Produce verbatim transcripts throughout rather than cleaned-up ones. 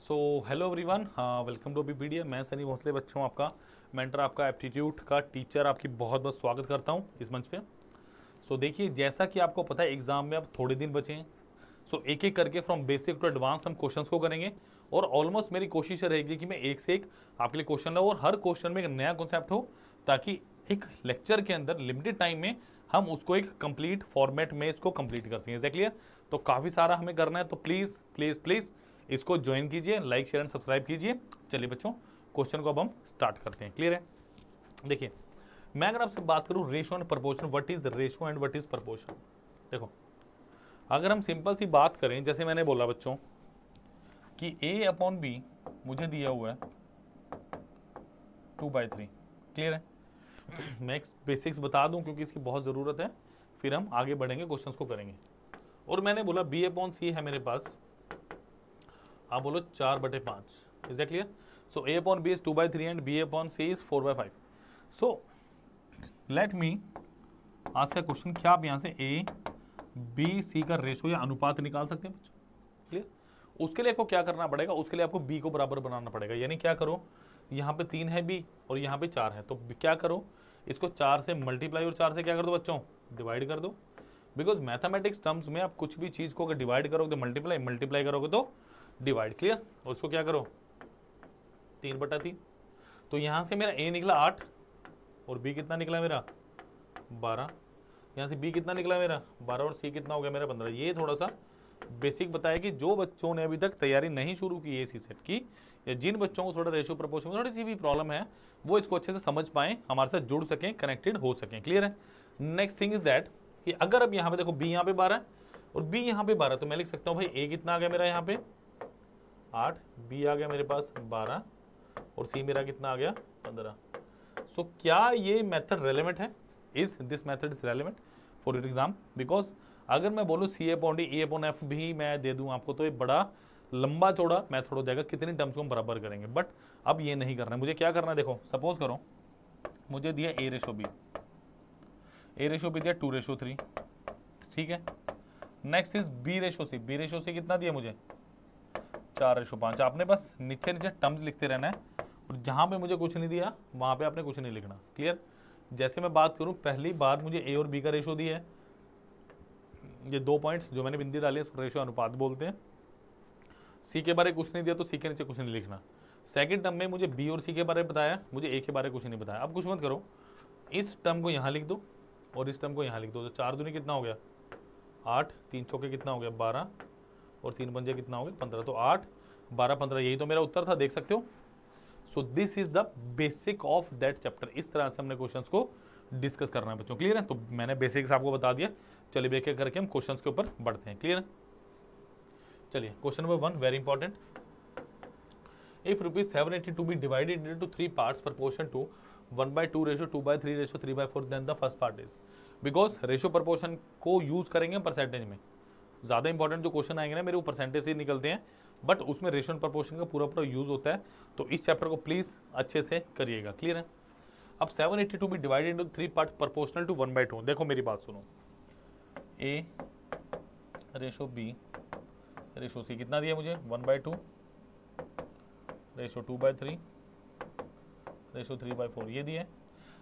So hello everyone, welcome to BPDA. मैं सनी भोसले बच्चों आपका मेंटर, आपका एप्टीट्यूड का टीचर, आपकी बहुत बहुत स्वागत करता हूं इस मंच पे। सो so, देखिए, जैसा कि आपको पता है एग्जाम में अब थोड़े दिन बचे हैं। सो so, एक एक करके फ्रॉम बेसिक टू एडवांस हम क्वेश्चंस को करेंगे और ऑलमोस्ट मेरी कोशिश रहेगी कि मैं एक से एक आपके लिए क्वेश्चन लाऊं और हर क्वेश्चन में एक नया कॉन्सेप्ट हो, ताकि एक लेक्चर के अंदर लिमिटेड टाइम में हम उसको एक कंप्लीट फॉर्मेट में इसको कंप्लीट कर सकें। Is clear? तो काफ़ी सारा हमें करना है, तो प्लीज़ प्लीज़ प्लीज़ इसको ज्वाइन कीजिए, लाइक शेयर एंड सब्सक्राइब कीजिए। चलिए बच्चों, क्वेश्चन को अब हम स्टार्ट करते हैं। क्लियर है? देखिए, मैं अगर आपसे बात करूं ratio and proportion, what is ratio and what is proportion. देखो, अगर हम सिंपल सी बात करें, जैसे मैंने बोला बच्चों कि ए अपॉन बी मुझे दिया हुआ है टू बाई थ्री। क्लियर है? मैं बेसिक्स बता दूं क्योंकि इसकी बहुत ज़रूरत है, फिर हम आगे बढ़ेंगे, क्वेश्चंस को करेंगे। और मैंने बोला बी अपॉन सी है मेरे पास, आप बोलो चार बटे पाँच। Is a clear? So A upon B is two by three and B upon C is four by five. So let me आज का क्वेश्चन, क्या आप यहाँ से ए बी सी का रेशो या अनुपात निकाल सकते हैं बच्चों? क्लियर? उसके लिए आपको क्या करना पड़ेगा, उसके लिए आपको बी को बराबर बनाना पड़ेगा। यानी क्या करो, यहाँ पे तीन है बी और यहाँ पे चार है, तो क्या करो, इसको चार से मल्टीप्लाई और चार से क्या कर दो बच्चों, डिवाइड कर दो। बिकॉज मैथमेटिक्स टर्म्स में आप कुछ भी चीज़ को अगर डिवाइड करोगे तो मल्टीप्लाई, मल्टीप्लाई करोगे तो डिवाइड। क्लियर? और उसको क्या करो, तीन बटा तीन। तो यहां से मेरा ए निकला आठ और बी कितना निकला मेरा बारह। यहां से बी कितना निकला मेरा बारह और सी कितना हो गया मेरा पंद्रह। ये थोड़ा सा बेसिक बताया कि जो बच्चों ने अभी तक तैयारी नहीं शुरू की है सी सेट की, या जिन बच्चों को थोड़ा रेशो प्रपोर्शन में थोड़ी सी भी प्रॉब्लम है, वो इसको अच्छे से समझ पाएं, हमारे साथ जुड़ सकें, कनेक्टेड हो सकें। क्लियर है? नेक्स्ट थिंग इज दैट कि अगर अब यहाँ पे देखो बी यहाँ पे बारह और बी यहाँ पे बारह, तो मैं लिख सकता हूँ भाई ए कितना आ गया मेरा यहाँ पे आठ, बी आ गया मेरे पास बारह और सी मेरा कितना आ गया पंद्रह। सो क्या ये मेथड रेलेवेंट है? Is this method is relevant for your exam? Because अगर मैं बोलूँ C upon D, A upon F भी मैं दे दूं आपको, तो ये बड़ा लंबा चौड़ा मेथड हो जाएगा, कितनी टर्म्स को हम बराबर करेंगे। बट अब ये नहीं करना है, मुझे क्या करना है, देखो सपोज करो मुझे दिया A ratio B, A ratio B दिया टू रेशो थ्री। ठीक है? Next is B ratio C, B ratio C कितना दिया मुझे चार रेशो पाँच। आपने बस नीचे नीचे टर्म्स लिखते रहना है और जहाँ पे मुझे कुछ नहीं दिया वहाँ पे आपने कुछ नहीं लिखना। क्लियर? जैसे मैं बात करूँ, पहली बार मुझे ए और बी का रेशो दिया है, ये दो पॉइंट्स जो मैंने बिंदी डाली है उसको रेशो अनुपात बोलते हैं। सी के बारे में कुछ नहीं दिया तो सी के नीचे कुछ नहीं लिखना। सेकेंड टर्म में मुझे बी और सी के बारे में बताया, मुझे ए के बारे में कुछ नहीं बताया। अब कुछ मत करो, इस टर्म को यहाँ लिख दो और इस टर्म को यहाँ लिख दो, तो चार दूनी कितना हो गया आठ, तीन चौके कितना हो गया बारह और तीन पंजे कितना हो गया पंद्रह। तो आठ बारह पंद्रह, यही तो मेरा उत्तर था, देख सकते हो। So this is the basic of that chapter. इस तरह से हमने क्वेश्चंस को डिस्कस करना है बच्चों। क्लियर है? तो मैंने बेसिक्स आपको बता दिया, चलिए एक एक करके हम क्वेश्चंस के ऊपर बढ़ते हैं। क्लियर है? चलिए question number one, very important. If rupees seven eighty two be divided into three parts proportion to one by two ratio, two by three ratio, three by four, then the first part is. Because ratio proportion को use करेंगे percentage में, ज़्यादा important जो question आएंगे ना मेरे, वो percentage से निकलते हैं, बट उसमें रेशो एंड प्रपोर्शन का पूरा पूरा यूज होता है। तो इस चैप्टर को प्लीज अच्छे से करिएगा। क्लियर है? अब seven eighty two be divided into three part proportional to one by two. देखो मेरी बात सुनो, A ratio B ratio C कितना दिया मुझे one by two ratio two by three ratio three by four, ये दिया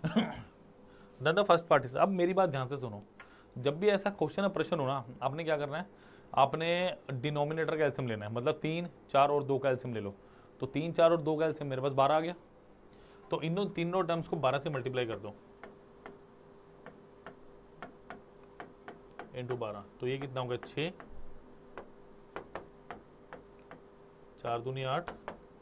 then the first part is. अब मेरी बात ध्यान से सुनो, जब भी ऐसा क्वेश्चन या प्रश्न हो ना, आपने क्या करना है, आपने डिनोमिनेटर का एलसीएम लेना है, मतलब तीन चार और दो का एलसीएम ले लो। तो तीन चार और दो का एलसीएम मेरे पास बारह आ गया, तो इन तीनों टर्म्स को बारह से मल्टीप्लाई कर दो इंटू बारह, तो ये कितना होगा छः, चार दूनी आठ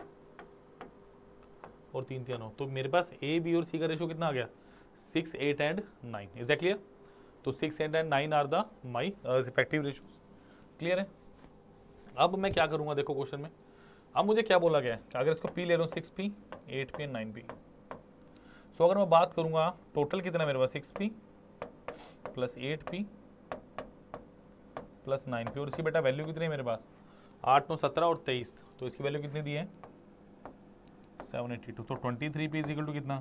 और तीन तीन नौ। तो मेरे पास ए बी और सी का रेशो कितना आ गया six eight and nine. Is that clear? तो six eight and nine are the my respective ratios. Clear है? अब मैं क्या करूंगा, देखो क्वेश्चन में अब मुझे क्या बोला गया है कि अगर इसको पी ले लो, six P eight P and nine P. So अगर मैं बात करूंगा टोटल कितना मेरे पास, six P plus eight P plus nine P, और इसकी बेटा वैल्यू कितनी है मेरे पास आठ नौ सत्रह और तेईस, तो इसकी वैल्यू कितनी दी है सेवन एट्टी टू। तो twenty three P is equal to कितना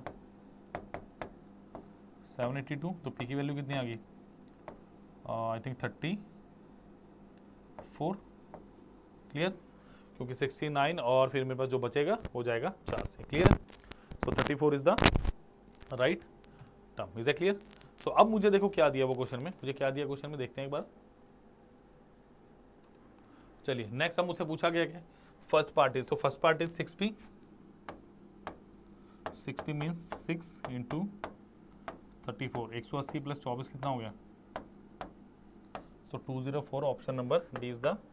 सेवन एट्टी टू, तो पी की वैल्यू कितनी आ गई I think thirty four. Clear? क्योंकि सिक्सटी नाइन और फिर मेरे पास जो बचेगा वो जाएगा चार से। क्लियर है? So thirty four is the right term. Is a clear? So अब मुझे देखो क्या दिया वो क्वेश्चन में, मुझे क्या दिया क्वेश्चन में, देखते हैं एक बार। चलिए नेक्स्ट अब मुझसे पूछा गया क्या, फर्स्ट पार्ट इज, तो first part is six P, six P means six into thirty four, एक सौ अस्सी प्लस चौबीस कितना हो गया, so two zero four, option number D is the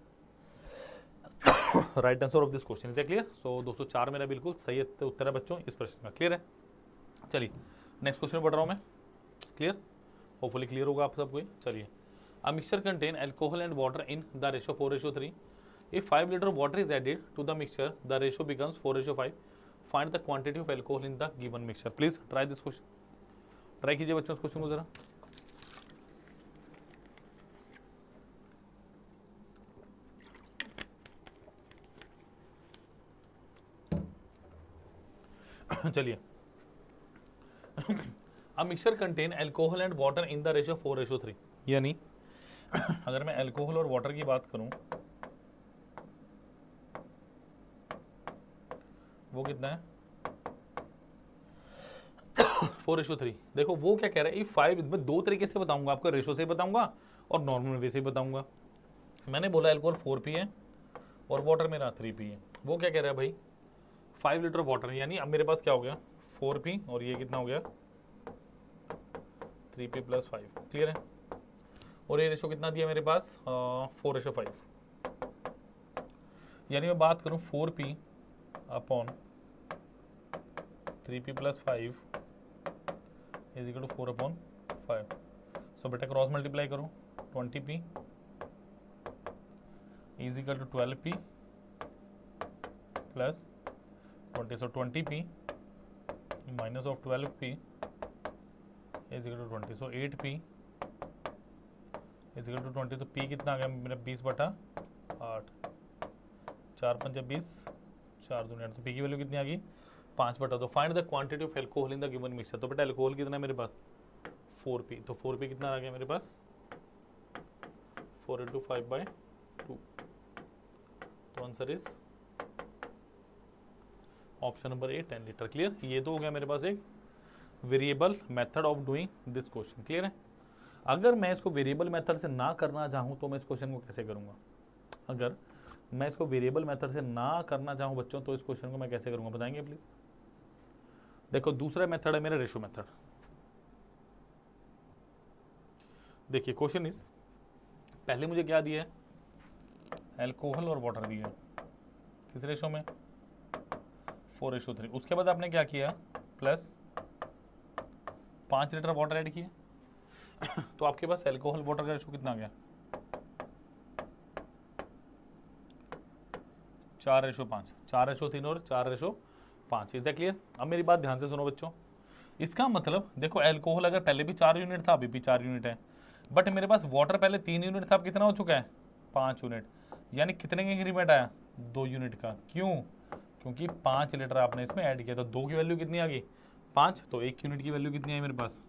right answer of this question. Is a clear? So दो सौ चार मेरा बिल्कुल सही उत्तर है बच्चों इस प्रश्न का। क्लियर है? चलिए नेक्स्ट क्वेश्चन में बढ़ रहा हूँ मैं। क्लियर? होपफुली क्लियर होगा आप सबको। चलिए, a mixture contain alcohol and water in the ratio four ratio three, if five litre water is added to the mixture the ratio becomes four ratio five, find the quantity of alcohol in the given mixture. Please try this question, try कीजिए बच्चों इस question को जरा। चलिए, अब mixture contain alcohol and water in the ratio four ratio three, यानी अगर मैं अल्कोहल और वाटर की बात करूं वो कितना है, फोर रेशियो थ्री। देखो वो क्या कह रहा है, ये फाइव में दो तरीके से बताऊंगा आपको, रेशियो से बताऊंगा और नॉर्मल वे से बताऊंगा। मैंने बोला अल्कोहल फोर पी है और वाटर मेरा थ्री पी है। वो क्या कह रहा है भाई, फाइव लीटर वाटर, यानी अब मेरे पास क्या हो गया, फोर पी और ये कितना हो गया, three P plus five. Clear है? और ये रेशो कितना दिया मेरे पास, फोर रेशो फाइव, यानी मैं बात करूं four P upon three P plus five is equal to four upon five. So बेटा क्रॉस मल्टीप्लाई करो, twenty P is equal to twelve P plus twenty, so twenty P minus of twelve P is equal to twenty, so eight P is equal to twenty. तो P कितना आ गया मेरा, बीस बटा आठ, चार पंजा बीस, चार दूनी आठ, तो पी की वैल्यू कितनी आ गई, पाँच बटा दो। Find the quantity of alcohol in the given mixture. तो बेटा एल्कोहल कितना है मेरे पास, फोर पी, तो फोर पी कितना आ गया मेरे पास, four into five by two. तो answer is option number A, ten litre. Clear? ये तो हो गया मेरे पास एक variable method of doing this question. Clear है? अगर मैं इसको वेरिएबल मेथड से ना करना चाहूँ तो मैं इस क्वेश्चन को कैसे करूँगा, अगर मैं इसको वेरिएबल मेथड से ना करना चाहूँ बच्चों तो इस क्वेश्चन को मैं कैसे करूँगा, बताएंगे प्लीज। देखो दूसरा मेथड है मेरा रेशो मेथड। देखिए क्वेश्चन इज, पहले मुझे क्या दिया है, एल्कोहल और वाटर दिया, किस रेशो में, फोर रेशो थ्री। उसके बाद आपने क्या किया, प्लस पाँच लीटर वाटर ऐड किया, तो आपके पास एल्कोहल वाटर का रेशो कितना आ गया, चार रेशो पाँच, चार रेशो तीन और चार रेशो पाँच। Is that clear? अब मेरी बात ध्यान से सुनो बच्चों, इसका मतलब देखो एल्कोहल अगर पहले भी चार यूनिट था अभी भी चार यूनिट है, बट मेरे पास वाटर पहले तीन यूनिट था, अब कितना हो चुका है, पाँच यूनिट, यानी कितने का इंक्रीमेंट आया, दो यूनिट का। क्यों? क्योंकि पाँच लीटर आपने इसमें ऐड किया, तो दो की वैल्यू कितनी आ गई, पाँच, तो एक यूनिट की वैल्यू कितनी आई मेरे पास,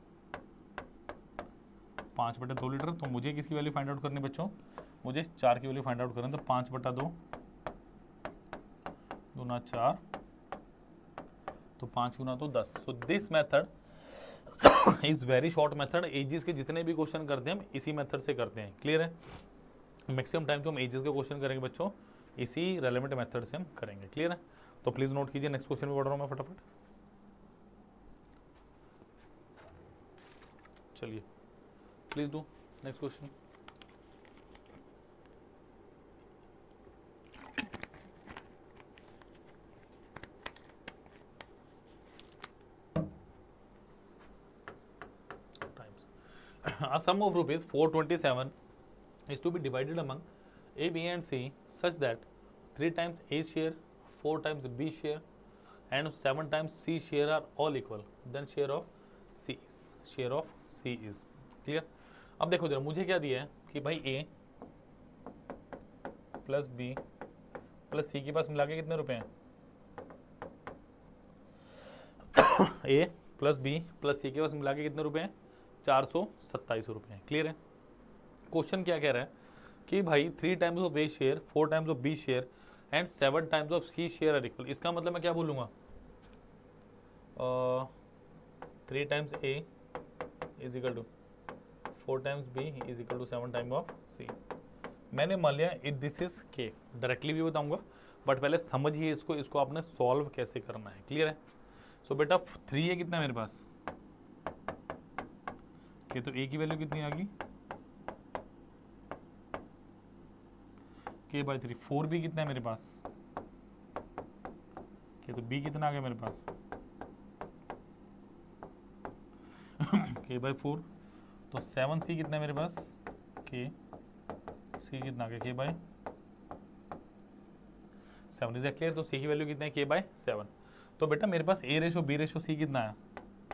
पाँच बटा दो लीटर। तो मुझे किसकी वैल्यू फाइंड आउट करनी बच्चों, मुझे चार की वैल्यू फाइंड आउट करना, तो पाँच बटा दो गुना चार, तो पाँच गुना तो दस। So this method is very short method. Ages के जितने भी क्वेश्चन करते हैं हम इसी मेथड से करते हैं। क्लियर है? मैक्सिमम टाइम जो हम एजिस के क्वेश्चन करेंगे बच्चों इसी रेलेवेंट मेथड से हम करेंगे। क्लियर है? तो प्लीज नोट कीजिए, नेक्स्ट क्वेश्चन में बढ़ रहा हूँ मैं फटाफट। चलिए please do next question. A sum of rupees four twenty-seven is to be divided among A, B and C such that three times A share, four times B share and seven times C share are all equal. Then share of C is share of C is clear. अब देखो जरा मुझे क्या दिया है कि भाई A plus B plus C के पास मिला के कितने रुपए हैं, A plus B plus C के पास मिला के कितने रुपए हैं, चार सौ सत्ताईस रुपये। क्लियर है? क्वेश्चन क्या कह रहा है कि भाई three times of A share, four times of B share and seven times of C share are equal. इसका मतलब मैं क्या बोलूँगा, three times A is equal to four times B is equal to seven time of C. मैंने मान लिया it this is K, directly भी बताऊंगा बट पहले समझिए इसको, इसको आपने सॉल्व कैसे करना है। क्लियर है? सो so, बेटा थ्री है कितना मेरे पास के, तो ए की वैल्यू कितनी आ गई के बाई थ्री। फोर भी कितना है मेरे पास के, तो बी कितना आ गया मेरे पास के बाई फोर। तो सेवन सी कितना है मेरे पास के, सी कितना आ गया के बाई सेवन। Is clear? तो सी की वैल्यू कितना है के बाई सेवन। तो बेटा मेरे पास A ratio B ratio C कितना है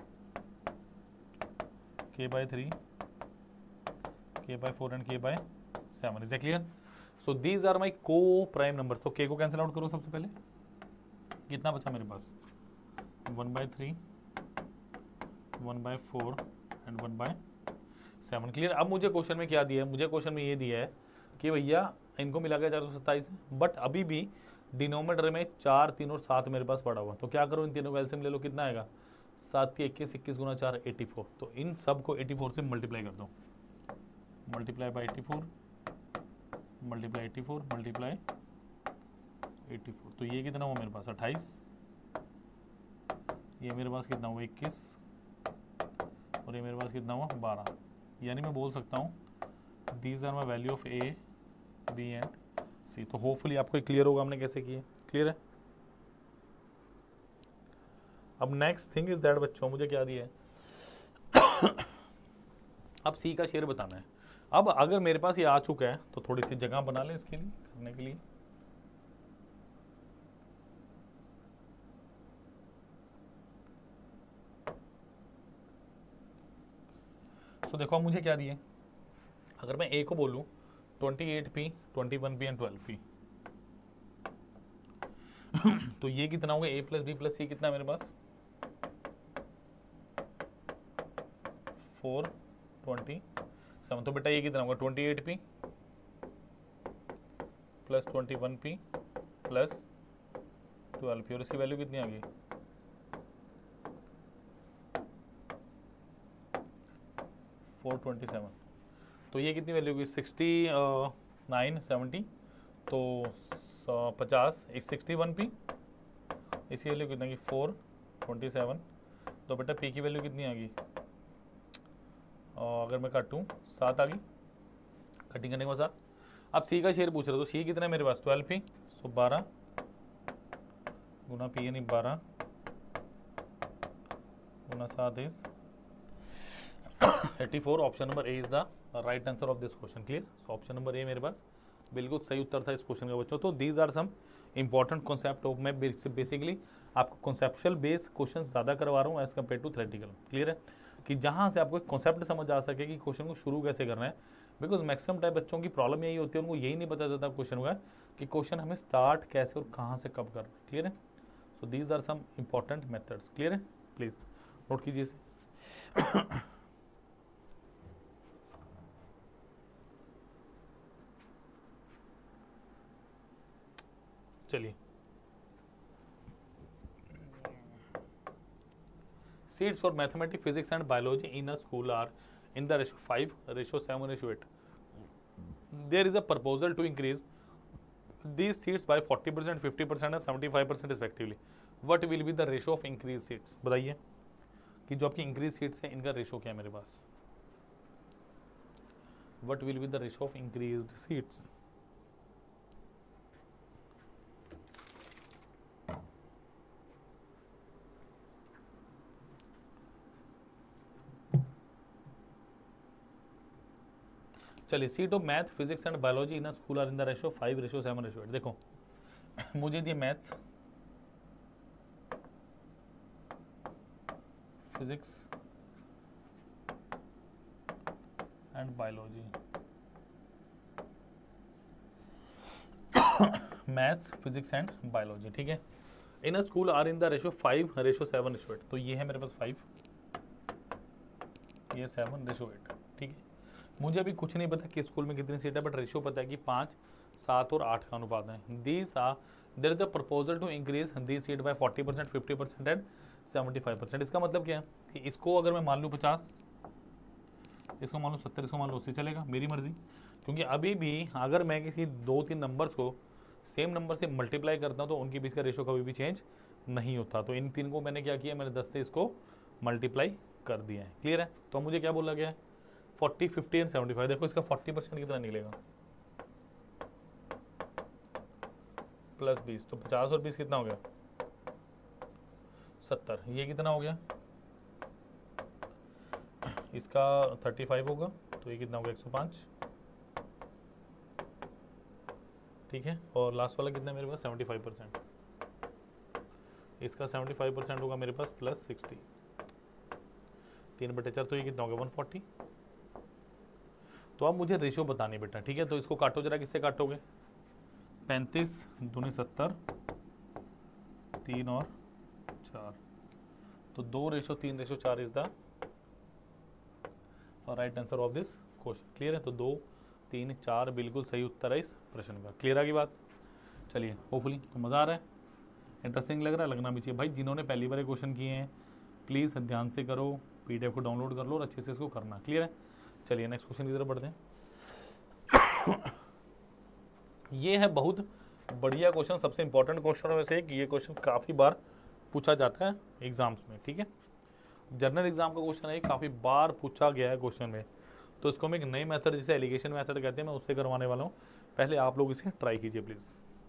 K by three, K by four and K by seven. Is clear? So these are my coprime number. तो के को कैंसिल आउट करो सबसे पहले, कितना बचा मेरे पास one by three, one by four and one by seven. Clear? अब मुझे क्वेश्चन में क्या दिया है, मुझे क्वेश्चन में ये दिया है कि भैया इनको मिला के चार सौ सत्ताईस, बट अभी भी डिनोमीटर में चार, तीन और सात मेरे पास पड़ा हुआ। तो क्या करो, इन तीनों का एलसीएम ले लो, कितना आएगा सात की इक्कीस, इक्कीस गुना चार एटी फोर। तो इन सब को एटी फोर से मल्टीप्लाई कर दो, multiply by eighty four, multiply eighty four, multiply eighty four. तो ये कितना हुआ मेरे पास अट्ठाईस, ये मेरे पास कितना हुआ इक्कीस, और ये मेरे पास कितना हुआ बारह। यानी मैं बोल सकता हूँ these are my value of A B and C. तो होपफुली आपको क्लियर होगा हमने कैसे किए। क्लियर है? अब नेक्स्ट थिंग इज दैट बच्चों, मुझे क्या दिया है अब सी का शेयर बताना है। अब अगर मेरे पास ये आ चुका है तो थोड़ी सी जगह बना लें इसके लिए, करने के लिए। सो देखो अब मुझे क्या दिए, अगर मैं ए को बोलूं twenty eight P, twenty one P and twelve P, तो ये कितना होगा A plus B plus C कितना है मेरे पास फोर ट्वेंटी सेवन। तो बेटा ये कितना होगा twenty eight P plus twenty one P plus twelve P, और इसकी वैल्यू कितनी आ गई फोर ट्वेंटी सेवन। तो ये कितनी वैल्यू होगी सिक्सटी नाइन सेवेंटी, तो पचास एक सिक्सटी वन पी, इसकी वैल्यू कितना की फोर ट्वेंटी सेवन। तो बेटा पी की वैल्यू कितनी आ गई, अगर मैं काटूँ सात आ गई, कटिंग करने के बाद सात। अब सी का शेयर पूछ रहा, तो सी कितना है मेरे पास ट्वेल्व पी, सो बारह गुना पी यानी बारह गुना सात is eighty four. Option number A is the right answer of this question. Clear? Option number A मेरे पास बिल्कुल सही उत्तर था इस क्वेश्चन का बच्चों। तो these are some important concept of, मैं बेसिकली आपको कॉन्सेप्चुअल बेस क्वेश्चन ज़्यादा करवा रहा हूँ as compare to theoretical. Clear है? कि जहाँ से आपको कॉन्सेप्ट समझ आ सके कि क्वेश्चन को शुरू कैसे करना है, बिकॉज मैक्सिमम टाइम बच्चों की प्रॉब्लम यही होती है, उनको यही नहीं पता चलता क्वेश्चन का कि क्वेश्चन हमें स्टार्ट कैसे और कहाँ से कब करना है। क्लियर है? So these are some important methods. Clear है? प्लीज़ नोट कीजिए इसे। चलिए, seats for mathematics, physics and biology in a school are in the ratio five, ratio seven, ratio eight. There is a proposal to increase these seats by forty percent, fifty percent and seventy-five percent respectively. What will be the ratio of increased seats? बताइए कि जो आपकी increased seats है इनका ratio क्या है मेरे पास। What will be the ratio of increased seats? चलिए, seat of math, physics and biology in school are in the ratio five, ratio seven, ratio eight. देखो मुझे दिए maths, physics and biology, maths physics and biology, ठीक है। In school are in the ratio five, ratio seven, ratio eight. तो ये है मेरे पास फाइव, ये सेवन, रेशो एट, ठीक है। मुझे अभी कुछ नहीं पता कि स्कूल में कितनी सीट है, बट रेशियो पता है कि पाँच, सात और आठ का अनुपात है। These are there is a proposal to increase this seat by forty percent, fifty percent and seventy five percent. इसका मतलब क्या है कि इसको अगर मैं मान लूँ पचास, इसको मान लो सत्तर, इसको मान लो अस्सी, चलेगा, मेरी मर्जी। क्योंकि अभी भी अगर मैं किसी दो तीन नंबर्स को सेम नंबर से मल्टीप्लाई करता हूँ तो उनके बीच का रेशो कभी भी चेंज नहीं होता। तो इन तीन को मैंने क्या किया, मैंने दस से इसको मल्टीप्लाई कर दिया है। क्लियर है? तो मुझे क्या बोला गया है, forty, fifty and seventy five. देखो इसका फोर्टी परसेंट कितना निकलेगा, प्लस बीस, तो पचास और बीस कितना हो गया, सत्तर। ये कितना हो गया, इसका थर्टी फाइव होगा, तो ये कितना होगा, एक सौ पाँच। ठीक है, और लास्ट वाला कितना है मेरे पास, सेवेंटी फाइव परसेंट। इसका सेवेंटी फाइव परसेंट होगा मेरे पास प्लस सिक्सटी, तीन बटे चार, तो ये कितना होगा, वन फोर्टी। तो अब मुझे रेशो बतानी बेटा। ठीक है, तो इसको काटो जरा, किससे काटोगे, पैंतीस दूनी सत्तर, तीन और चार, तो दो रेशो तीन रेशो चार is the right answer of this question. Clear है? तो दो तीन चार बिल्कुल सही उत्तर है इस प्रश्न का। क्लियर आ गई बात? चलिए, होपफुली तो मज़ा आ रहा है, इंटरेस्टिंग लग रहा है, लगना भी चाहिए भाई। जिन्होंने पहली बार क्वेश्चन किए हैं प्लीज़ ध्यान से करो, पीडीएफ को डाउनलोड कर लो और अच्छे से इसको करना। क्लियर है? चलिए नेक्स्ट क्वेश्चन की तरफ बढ़ते हैं। ये है बहुत बढ़िया क्वेश्चन, सबसे इंपॉर्टेंट क्वेश्चन में से एक। ये क्वेश्चन काफ़ी बार पूछा जाता है एग्जाम्स में। ठीक है, जनरल एग्जाम का क्वेश्चन है, काफ़ी बार पूछा गया है क्वेश्चन में। तो इसको हम एक नई मेथड जिसे एलिगेशन मेथड कहते हैं, मैं उससे करवाने वाला हूँ। पहले आप लोग इसे ट्राई कीजिए please.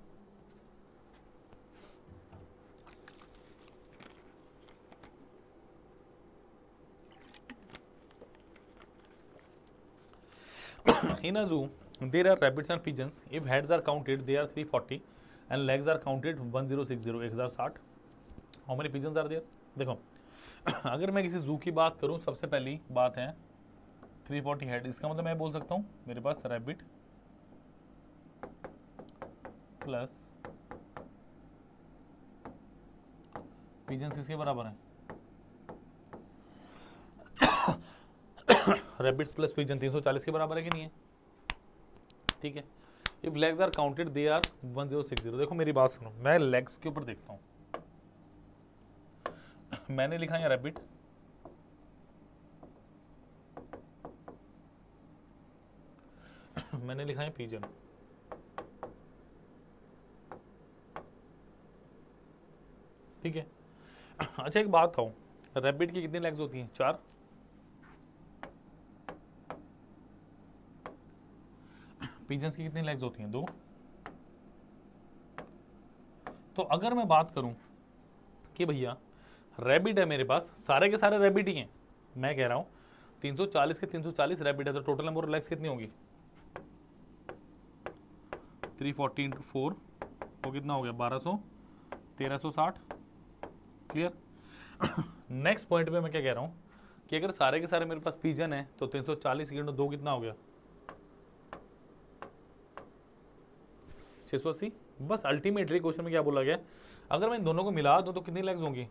In a zoo, there are rabbits and pigeons. If heads are counted, they are three forty, and legs are counted one thousand sixty, एक हज़ार साठ. How many pigeons are there? देखो, अगर मैं किसी जू की बात करूं, सबसे पहली बात है थ्री फोर्टी हेड। इसका मतलब मैं बोल सकता हूं मेरे पास रैबिट प्लस पिजन्स किसके बराबर है, रैबिट्स प्लस पिजन तीन सौ चालीस के बराबर है कि नहीं है? ठीक है। If legs are counted they are one zero six zero. देखो मेरी बात सुनो, मैं लेग्स के ऊपर देखता हूं। मैंने लिखा है रैबिट, मैंने लिखा है पिजन। ठीक है। अच्छा एक बात था, रैबिट की कितनी लेग्स होती हैं? चार। पिजन्स की कितनी लेग्स होती हैं? दो। तो अगर मैं बात करूं कि भैया रैबिट है मेरे पास, सारे के सारे रैबिट ही हैं, मैं कह रहा हूं तीन सौ चालीस के तीन सौ चालीस रैबिट है, तो टोटल नंबर ऑफ लेग्स कितनी होगी? थ्री फोर्टी इंटू फोर, वो कितना हो गया? बारह सौ, तेरह सौ साठ। क्लियर? नेक्स्ट पॉइंट पे मैं क्या कह रहा हूं कि अगर सारे के सारे मेरे पास पिजन है तो तीन सौ चालीस इंटू दो कितना हो गया? छह सौ अस्सी। बस अल्टीमेटली क्वेश्चन में क्या बोला गया, अगर मैं इन दोनों को मिला दूं तो कितनी लेग्स होंगी?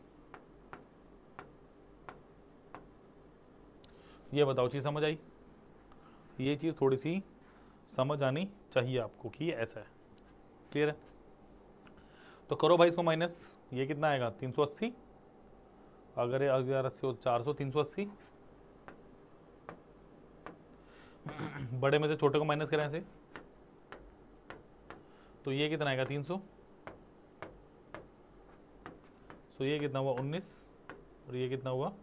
ये बताओ, चीज समझ आई? ये चीज थोड़ी सी समझ आनी चाहिए आपको कि ये ऐसा है। क्लियर है? तो करो भाई इसको माइनस, ये कितना आएगा? तीन सौ अस्सी। अगर अगर अस्सी हो चार सौ, तीन सौ अस्सी। बड़े में से छोटे को माइनस करें ऐसे, तो ये कितना आएगा? तीन सौ। सो ये कितना हुआ? उन्नीस। और ये कितना हुआ?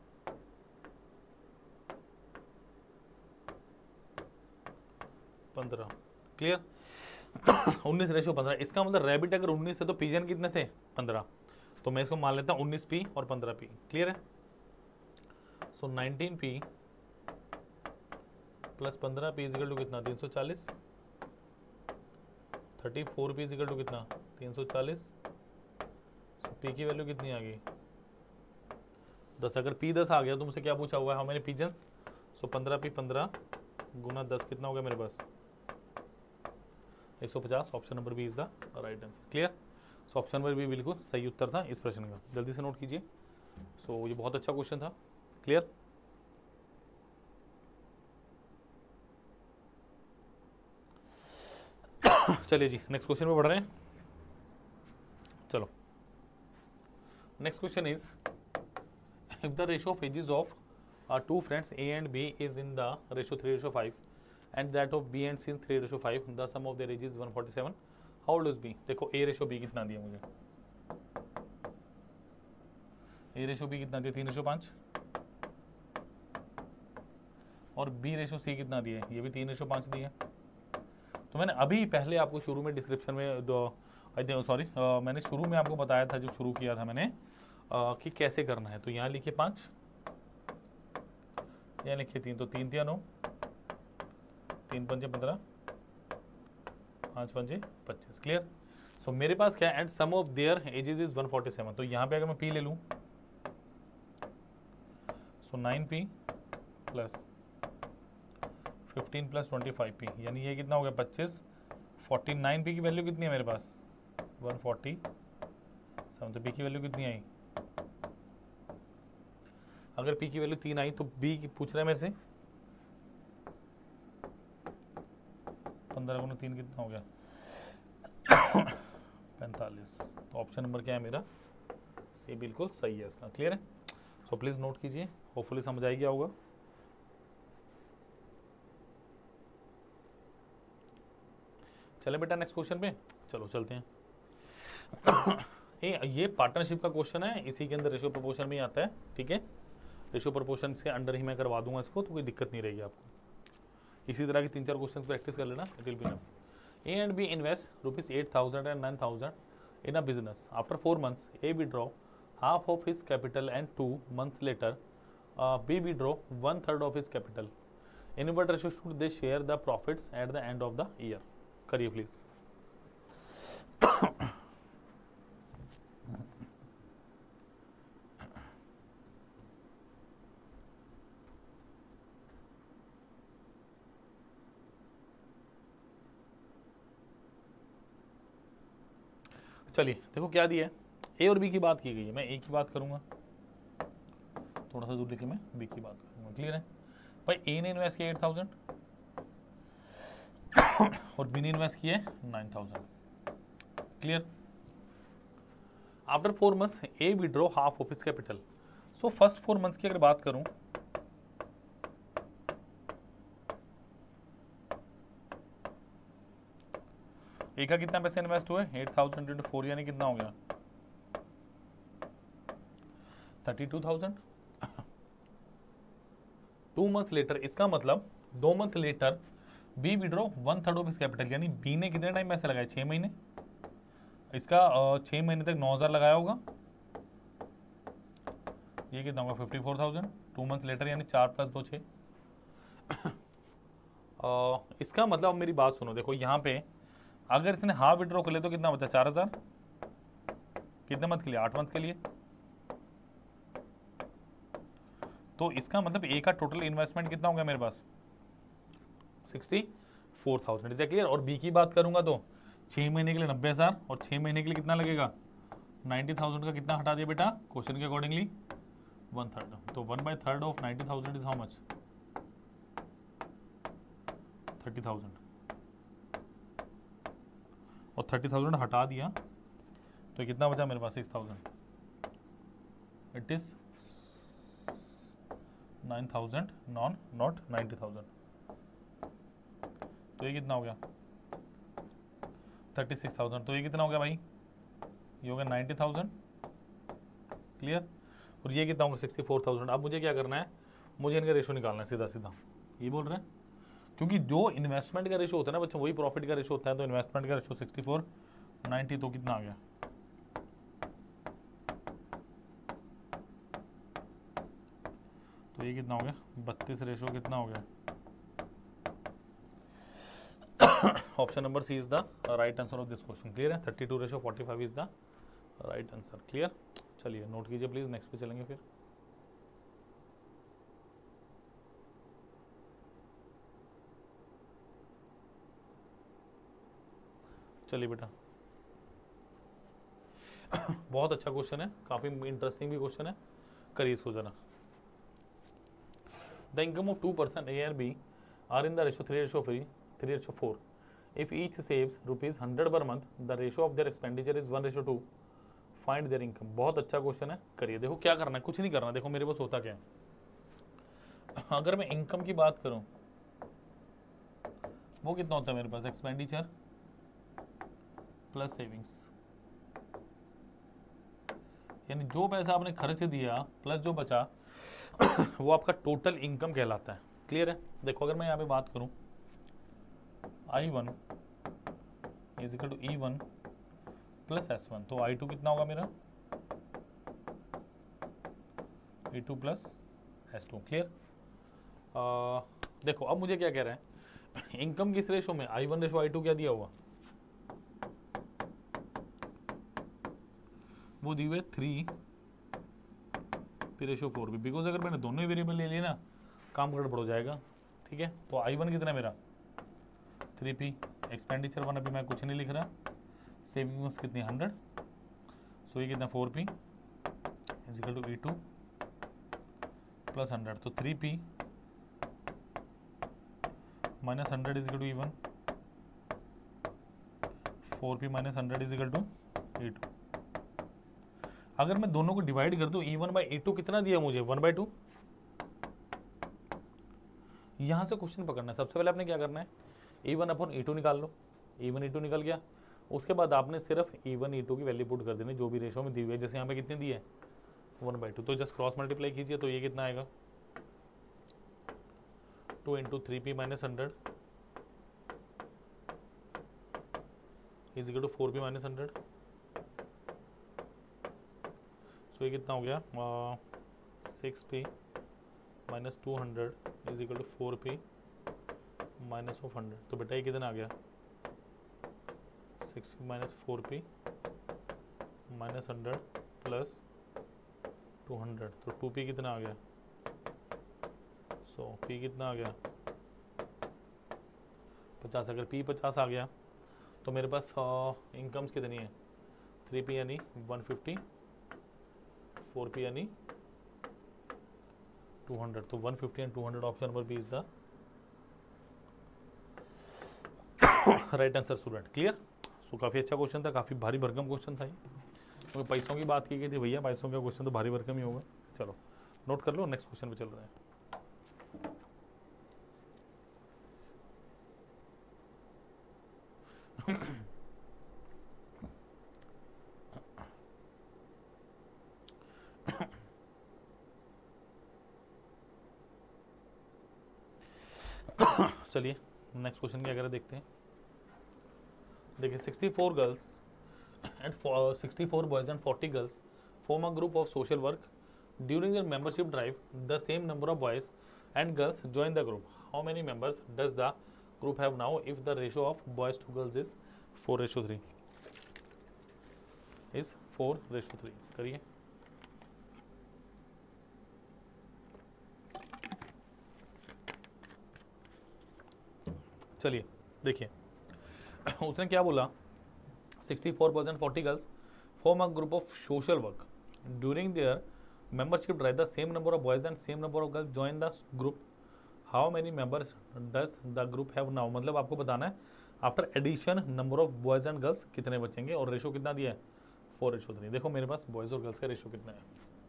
पंद्रह। क्लियर? उन्नीस रेशो पंद्रह। इसका मतलब रैबिट अगर उन्नीस है तो पिजन कितने थे? पंद्रह। तो मैं इसको मान लेता हूं उन्नीस पी और पंद्रह पी। क्लियर है? सो नाइनटीन पी प्लस पंद्रह पी इजिकल टू कितना? तीन सौ चालीस। Thirty four P is equal to कितना? तीन सौ चालीस। पी की वैल्यू कितनी आ गई? दस। अगर पी दस आ गया तो मुझसे क्या पूछा हुआ है? How many pigeons? सो पंद्रह पी पंद्रह गुना दस कितना हो गया मेरे पास? एक सौ पचास। Option number B is the right answer. Clear? So option number B बिल्कुल सही उत्तर था इस प्रश्न का। जल्दी से नोट कीजिए। सो so, ये बहुत अच्छा क्वेश्चन था। क्लियर? चलिए जी नेक्स्ट क्वेश्चन पे बढ़ रहे हैं। चलो next question is if the ratio of ages of two friends A and B is in the ratio three ratio five and that of B and C in three ratio five, the sum of their age is one forty seven, how old is B. देखो A ratio B कितना दिया मुझे, ए ratio B कितना दिया तीन ratio पाँच, और B ratio सी कितना दिया है, ये भी तीन रेशियो पाँच दिया है। तो मैंने अभी पहले आपको शुरू में डिस्क्रिप्शन में दो सॉरी मैंने शुरू में आपको बताया था, जब शुरू किया था मैंने uh, कि कैसे करना है। तो यहाँ लिखिए पाँच, यहाँ लिखिए तीन, तो तीन तिया नौ, तीन पंजे पंद्रह, पाँच पंजे पच्चीस। क्लियर। सो मेरे पास क्या है, and sum of their ages is one forty seven. तो यहाँ पे अगर मैं पी ले लूँ, so nine P plus fifteen plus twenty five P, यानी ये कितना हो गया पच्चीस। फोर्टी नाइन पी की वैल्यू कितनी है मेरे पास, वन फोर्टी सेवन। तो पी की वैल्यू कितनी आई, अगर पी की वैल्यू तीन आई तो बी की पूछ रहा है मेरे से, पंद्रह गुना तीन कितना हो गया पैंतालीस। तो ऑप्शन नंबर क्या है मेरा, सी बिल्कुल सही है इसका। क्लियर है। सो प्लीज नोट कीजिए, होपफुली समझ आई गया होगा। चले बेटा नेक्स्ट क्वेश्चन पे, चलो चलते हैं। ए, ये पार्टनरशिप का क्वेश्चन है, इसी के अंदर रेशियो प्रोपोर्शन में ही आता है। ठीक है, रेशियो प्रोपोर्शन के अंडर ही मैं करवा दूंगा इसको, तो कोई दिक्कत नहीं रहेगी आपको। इसी तरह के तीन चार क्वेश्चन प्रैक्टिस कर लेना, it will be enough. A and B invest rupees eight thousand and nine thousand in a business. After four months A withdraw half of his capital and two months later uh, B withdraw one third of his capital. In what ratio should they share the profits at the end of the year? करिए please. चलिए देखो क्या दिया है, ए और B की बात की गई है। मैं ए की बात करूंगा, थोड़ा सा दूर लेके मैं बी की बात करूंगा। क्लियर है भाई। ए ने इन्वेस्ट किया एट थाउजेंड और बी ने इन्वेस्ट किया nine thousand. Clear. After four months A withdraw half of its capital. So first four months की अगर बात करूं, ए का कितना पैसे इन्वेस्ट हुए, एट थाउजेंड इंटू फोर यानी कितना हो गया thirty two thousand. Two months later, इसका मतलब दो month later B withdraw one third of इस कैपिटल, यानी बी ने कितने टाइम पैसे लगाए, छह महीने। इसका छह महीने तक नौ हजार लगाया होगा, ये कितना होगा fifty four thousand. Two months later यानी चार प्लस दो छः। इसका मतलब अब मेरी बात सुनो, देखो यहाँ पे अगर इसने हाफ विड्रॉ कर ले तो कितना बचा, चार हजार। कितने मंथ के लिए, आठ मंथ के लिए। तो इसका मतलब ए का टोटल इन्वेस्टमेंट कितना हो गया मेरे पास, sixty four thousand. Is clear. और बी की बात करूंगा तो छह महीने के लिए नब्बे हजार और छह महीने के लिए कितना लगेगा, नाइन्टी थाउजेंड का कितना हटा दिया बेटा, क्वेश्चन के अकॉर्डिंगली वन थर्ड। तो one by third of ninety thousand is how much, thirty thousand. और थर्टी थाउजेंड हटा दिया तो कितना बचा मेरे पास, six thousand. It is nine thousand non not ninety thousand. तो ये कितना हो गया थर्टी सिक्स थाउजेंड। तो ये कितना हो गया भाई, ये हो गया नाइन्टी थाउजेंड। क्लियर। और ये कितना होगा सिक्सटी फोर थाउजेंड। अब मुझे क्या करना है, मुझे इनका रेशो निकालना है सीधा सीधा। ये बोल रहे हैं क्योंकि जो इन्वेस्टमेंट का रेशो होता है ना बच्चों, वही प्रॉफिट का रेशो होता है। तो इन्वेस्टमेंट का रेशो सिक्सटी फोर नाइन्टी, तो कितना आ गया, तो ये कितना हो गया बत्तीस। रेशो कितना हो गया, option number C is the right answer of this question. Clear है। Thirty two ratio forty five is the right answer. Clear. चलिए नोट कीजिए प्लीज, नेक्स्ट पे चलेंगे फिर। चलिए बेटा, बहुत अच्छा क्वेश्चन है, काफी इंटरेस्टिंग भी क्वेश्चन है, करिए इसको जरा। The income of two person A और B are in the ratio three ratio three three ratio four if each saves rupees hundred per month the ratio of their expenditure is one ratio two, find their income. बहुत अच्छा question है, करिए। देखो क्या करना है, कुछ नहीं करना। देखो मेरे पास होता क्या है, अगर मैं इनकम की बात करूं वो कितना होता है मेरे पास, एक्सपेंडिचर प्लस सेविंग्स, यानी जो पैसा आपने खर्च दिया प्लस जो बचा वो आपका टोटल इनकम कहलाता है। क्लियर है? देखो अगर मैं यहाँ पे बात करूं I one is equal to E one plus S one, तो आई टू कितना होगा मेरा, E two plus S two. Clear? देखो अब मुझे क्या कह रहा है, इनकम किस रेशो में, I one ratio I two क्या दिया हुआ, वो दी हुए थ्री पी रेशो फोर भी, बिकॉज अगर मैंने दोनों ही वेरिएबल ले लिए ना काम गड़बड़ हो जाएगा। ठीक है, तो आई वन कितना है मेरा थ्री पी, एक्सपेंडिचर वन अभी मैं कुछ नहीं लिख रहा, सेविंग्स कितनी हंड्रेड, सो ये कितना four P is equal to E two plus hundred, तो three P minus hundred is equal to E one, four P minus hundred is equal to E two. अगर मैं दोनों को डिवाइड कर दूं, E one by E two कितना दिया मुझे, वन बाई टू। यहां से क्वेश्चन पकड़ना है। सबसे पहले आपने क्या करना है, E one upon E two निकाल लो, ई वन ई टू निकल गया। उसके बाद आपने सिर्फ ई वन ई टू की वैल्यू पुट कर देनी जो भी रेशो में दी हुई है, जैसे यहाँ पे कितनी दी है वन बाई टू, तो जस्ट क्रॉस मल्टीप्लाई कीजिए, तो ये कितना आएगा two into three P minus hundred is equal to four P minus hundred, so ये कितना हो गया six P minus two hundred is equal to four P minus of hundred. तो बेटा ये कितना आ गया six P minus four P minus hundred plus two hundred, तो टू पी कितना आ गया, सो so, पी कितना आ गया पचास। अगर पी पचास आ गया तो मेरे पास इनकम्स कितनी है, थ्री पी यानी वन फिफ्टी, फोर पी यानी टू हंड्रेड, तो one fifty and two hundred option number B is the right answer student. Clear? So काफ़ी अच्छा क्वेश्चन था, काफ़ी भारी भरकम क्वेश्चन था ये, क्योंकि पैसों की बात की गई थी भैया, पैसों का क्वेश्चन तो भारी भरकम ही होगा। चलो नोट कर लो, नेक्स्ट क्वेश्चन पे चल रहे हैं। चलिए नेक्स्ट क्वेश्चन क्या करें देखते हैं। देखिए sixty four girls and sixty four boys and forty girls form a group of social work during their membership drive. The same number of boys and girls join the group. How many members does the group have now if the ratio of boys to girls is four ratio three? is four ratio three. करिए। चलिए देखिए उसने क्या बोला, sixty four boys and forty girls form a group of social work during their membership drive. The same number of boys and same number of girls join the group. How many members does the group have now? मतलब आपको बताना है after addition number of boys and girls कितने बचेंगे, और ratio कितना दिया है फोर रेशो थ्री। देखो मेरे पास बॉयज और गर्ल्स का रेशो कितना है,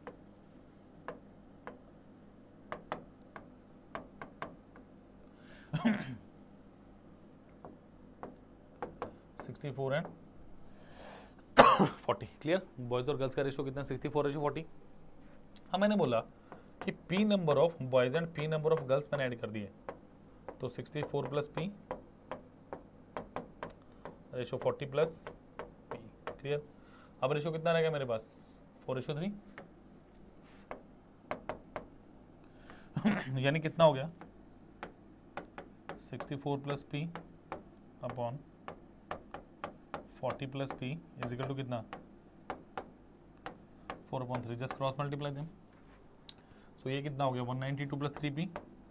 sixty four and forty. Clear? Boys और गर्ल्स का रेशो कितना है, सिक्सटी फोर रेशो फोर्टी। हाँ मैंने बोला कि P number of boys and P number of girls मैंने ऐड कर दिए, तो sixty four plus P ratio forty plus P। Clear? अब रेशो कितना रहेगा मेरे पास, फोर रेशो थ्री, यानी कितना हो गया sixty four plus P upon forty plus P is equal to कितना four upon three. Just cross multiply them, so ये कितना हो गया one ninety two plus three P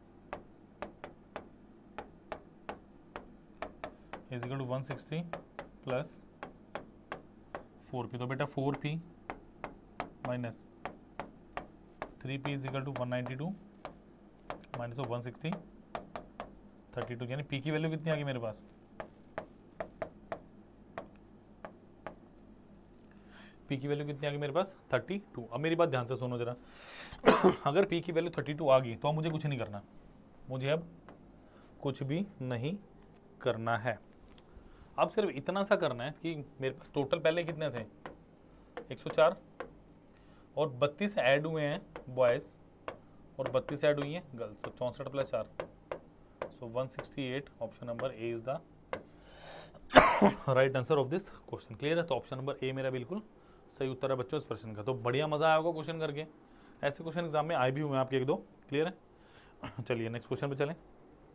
is equal to one sixty plus four P. तो बेटा four P minus three P is equal to one ninety two minus of one sixty thirty two, यानी P की value कितनी आ गई मेरे पास P की value कितनी आ गई मेरे पास थर्टी टू। अब मेरी बात ध्यान से सुनो जरा अगर पी की वैल्यू थर्टी टू आ गई तो अब मुझे कुछ नहीं करना, मुझे अब कुछ भी नहीं करना है। अब सिर्फ इतना सा करना है कि मेरे पास टोटल पहले कितने थे एक सौ चार और बत्तीस ऐड हुए हैं बॉयज़ और बत्तीस ऐड हुई हैं गर्ल्स, तो चौंसठ प्लस चार so one sixty eight. Option number A is the right answer of this question. Clear है? तो ऑप्शन नंबर ए मेरा बिल्कुल सही उत्तर है बच्चों इस प्रश्न का। तो बढ़िया मजा आया होगा क्वेश्चन करके, ऐसे क्वेश्चन एग्जाम में आए भी हुए हैं आपके एक दो। क्लियर है? चलिए नेक्स्ट क्वेश्चन पे चलें।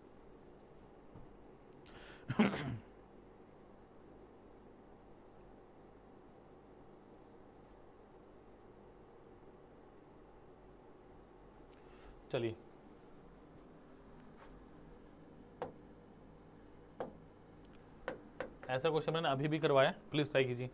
चलिए ऐसा क्वेश्चन मैंने अभी भी करवाया, प्लीज ट्राई कीजिए।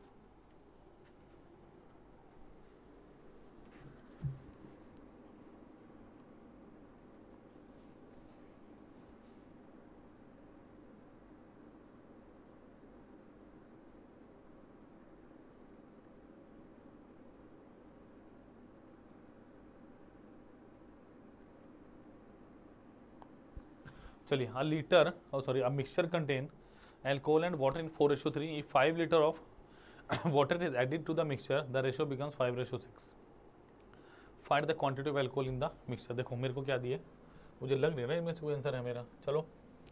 चलिए, a liter, oh sorry, a mixture contain alcohol and water in four ratio three. If five liter of water is added to the mixture, the ratio becomes five ratio six. Find the quantity of alcohol in the mixture. देखो मेरे को क्या दिया, मुझे लग नहीं रहा इनमें से कोई आंसर है मेरा। चलो,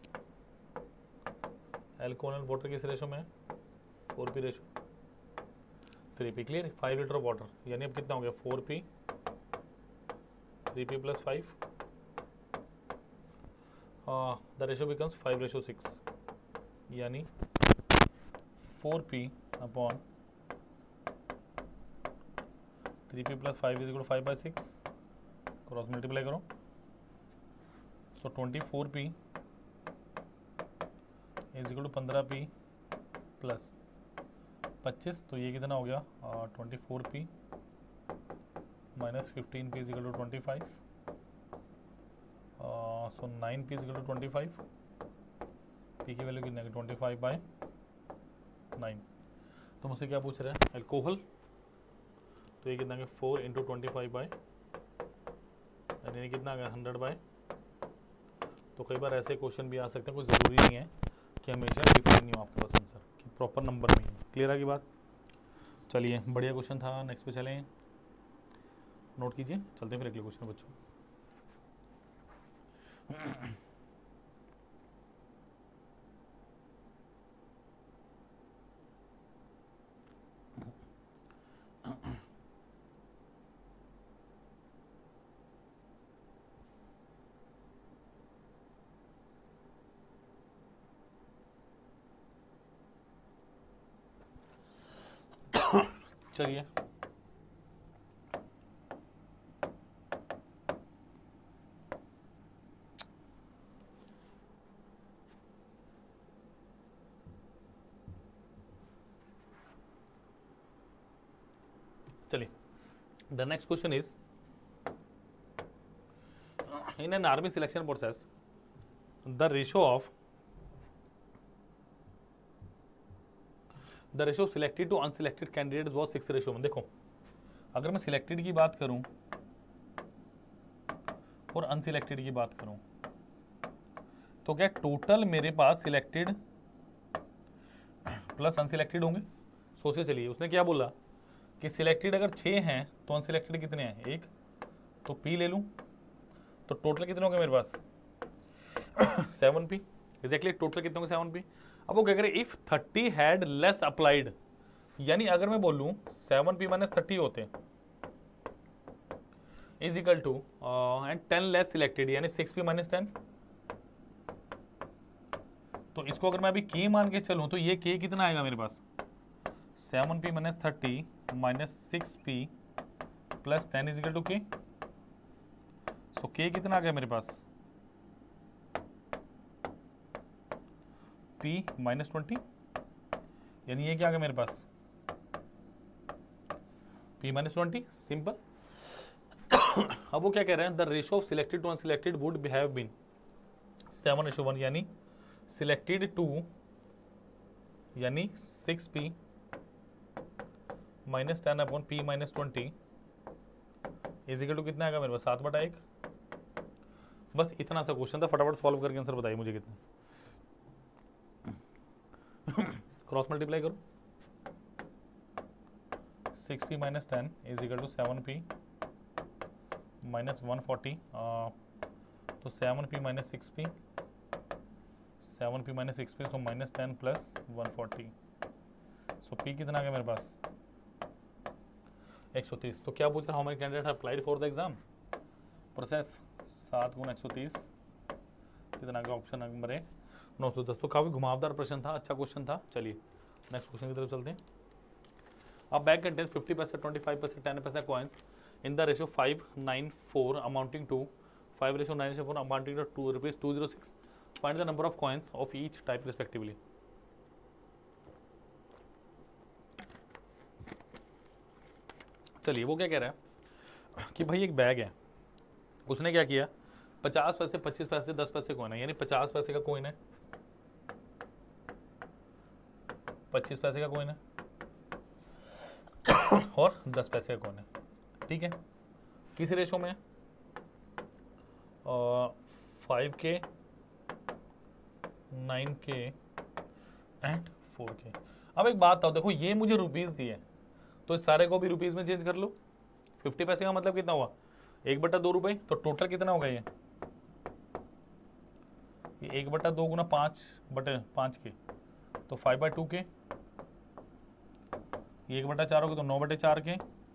alcohol and water किस रेशो में है? Four P ratio three P. Clear? Five litre of water यानी अब कितना हो गया four P three P plus five, the ratio becomes five ratio six यानी four P upon three P plus five is equal to five by six. Cross multiply करो, so twenty four P is equal to पंद्रह पी plus पच्चीस, तो ये कितना हो गया twenty four P minus fifteen P is equal to twenty five, so nine P is equal to twenty five. P की वैल्यू कितनी है ट्वेंटी फाइव बाई नाइन। तो मुझसे क्या पूछ रहा है अल्कोहल, तो ये कितना four into twenty five by यानी कितना आ गया हंड्रेड बाई। तो कई बार ऐसे क्वेश्चन भी आ सकते हैं, कोई ज़रूरी नहीं है कि हमेशा डिफरेंट नहीं हो आपके पास आंसर कि प्रॉपर नंबर नहीं है। क्लियर है की बात? चलिए बढ़िया क्वेश्चन था, नेक्स्ट पे चलें, नोट कीजिए। चलते हैं फिर अगले क्वेश्चन बच्चों। चलिए चलिए the next question is in an army selection process the ratio of the ratio of selected to unselected candidates was six ratio one. देखो अगर मैं सिलेक्टेड की बात करूं और अनसिलेक्टेड की बात करूं तो क्या टोटल मेरे पास सिलेक्टेड प्लस अनसिलेक्टेड होंगे? सोच के चलिए, उसने क्या बोला कि सिलेक्टेड अगर छः हैं तो अनसिलेक्टेड कितने हैं? एक, तो पी ले लूँ तो टोटल कितने होंगे मेरे पास? Seven P. एग्जैक्टली टोटल कितने होंगे? Seven P. अब वो क्या करें, if thirty had less applied, यानी अगर मैं बोलूँ सेवन पी माइनस थर्टी होते is equal to and ten less selected यानी सिक्स पी माइनस टेन। तो इसको अगर मैं अभी के मान के चलूँ तो ये के कितना आएगा मेरे पास? Seven P minus thirty minus six P plus ten is equal to K. So के कितना आ गया मेरे पास? P माइनस ट्वेंटी, यानी ये क्या आ गया मेरे पास? P minus twenty. सिंपल। अब वो क्या कह रहे हैं, the ratio of selected to unselected would have been seven ratio one, यानी सिलेक्टेड टू यानी six P minus ten upon P minus twenty is equal to कितना आएगा मेरे पास, सात बटा एक। बस इतना सा क्वेश्चन था, फटाफट सॉल्व करके आंसर बताइए मुझे कितना। क्रॉस मल्टीप्लाई करो, six P minus ten is equal to seven P minus one forty, तो seven P minus six P, seven P minus six P, so minus ten plus one forty, so P कितना आ गया मेरे पास, एक सौ तीस। तो क्या पूछा, how many candidate have applied for the exam, process सात गुना एक सौ तीस, कितना आ गया ऑप्शन नंबर ए नौ सौ दस। तो काफ़ी घुमावदार प्रश्न था, अच्छा क्वेश्चन था। चलिए नेक्स्ट क्वेश्चन की तरफ चलते हैं। अब बैग कंटेन्स फिफ्टी पैसे, ट्वेंटी फाइव पैसे, टेन पैसे coins in the ratio five nine four amounting to five ratio nine ratio four amounting to two rupees two zero six. Find the number of coins of each type respectively. चलिए वो क्या कह रहा है कि भाई एक बैग है, उसने क्या किया, पचास पैसे, पच्चीस पैसे, दस पैसे कॉइन है, यानी पचास पैसे का कॉइन है, पच्चीस पैसे का कॉइन है और दस पैसे का कॉइन है। ठीक है, किस रेशो में, फाइव के, नाइन के एंड फोर के। अब एक बात बताओ, देखो ये मुझे रुपीज दिए, तो इस सारे को भी रुपीज में चेंज कर लो। फिफ्टी पैसे का मतलब कितना हुआ, एक बटा दो रुपए, तो टोटल कितना होगा ये, ये एक बटा दो गुना पाँच बटे पाँच के, तो फाइव बाई टू के, ये एक बटा चार होगा तो नौ बटे चार के,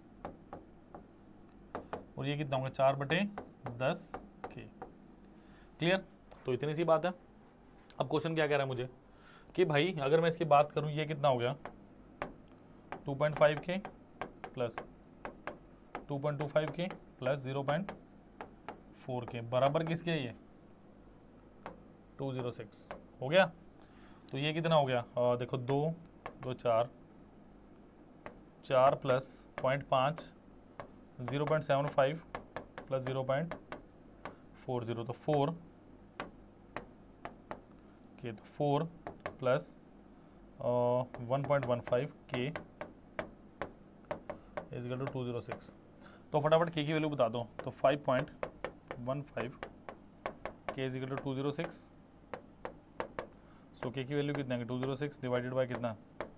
और ये कितना होगा, चार बटे दस के। क्लियर, तो इतनी सी बात है। अब क्वेश्चन क्या कह रहा है मुझे कि भाई अगर मैं इसकी बात करूं, ये कितना हो गया, two point five K plus two point two five K plus zero point four K बराबर किसके है, ये टू जीरो सिक्स हो गया। तो ये कितना हो गया, आ, देखो दो दो चार, चार प्लस पॉइंट पाँच, zero point seven five plus zero point four zero, तो फोर के, तो four plus one point one five K is equal to two zero six. तो फटाफट के की वैल्यू बता दो, तो five point one five K is equal to two zero six. So K की वैल्यू कितना है, two zero six divided by कितना,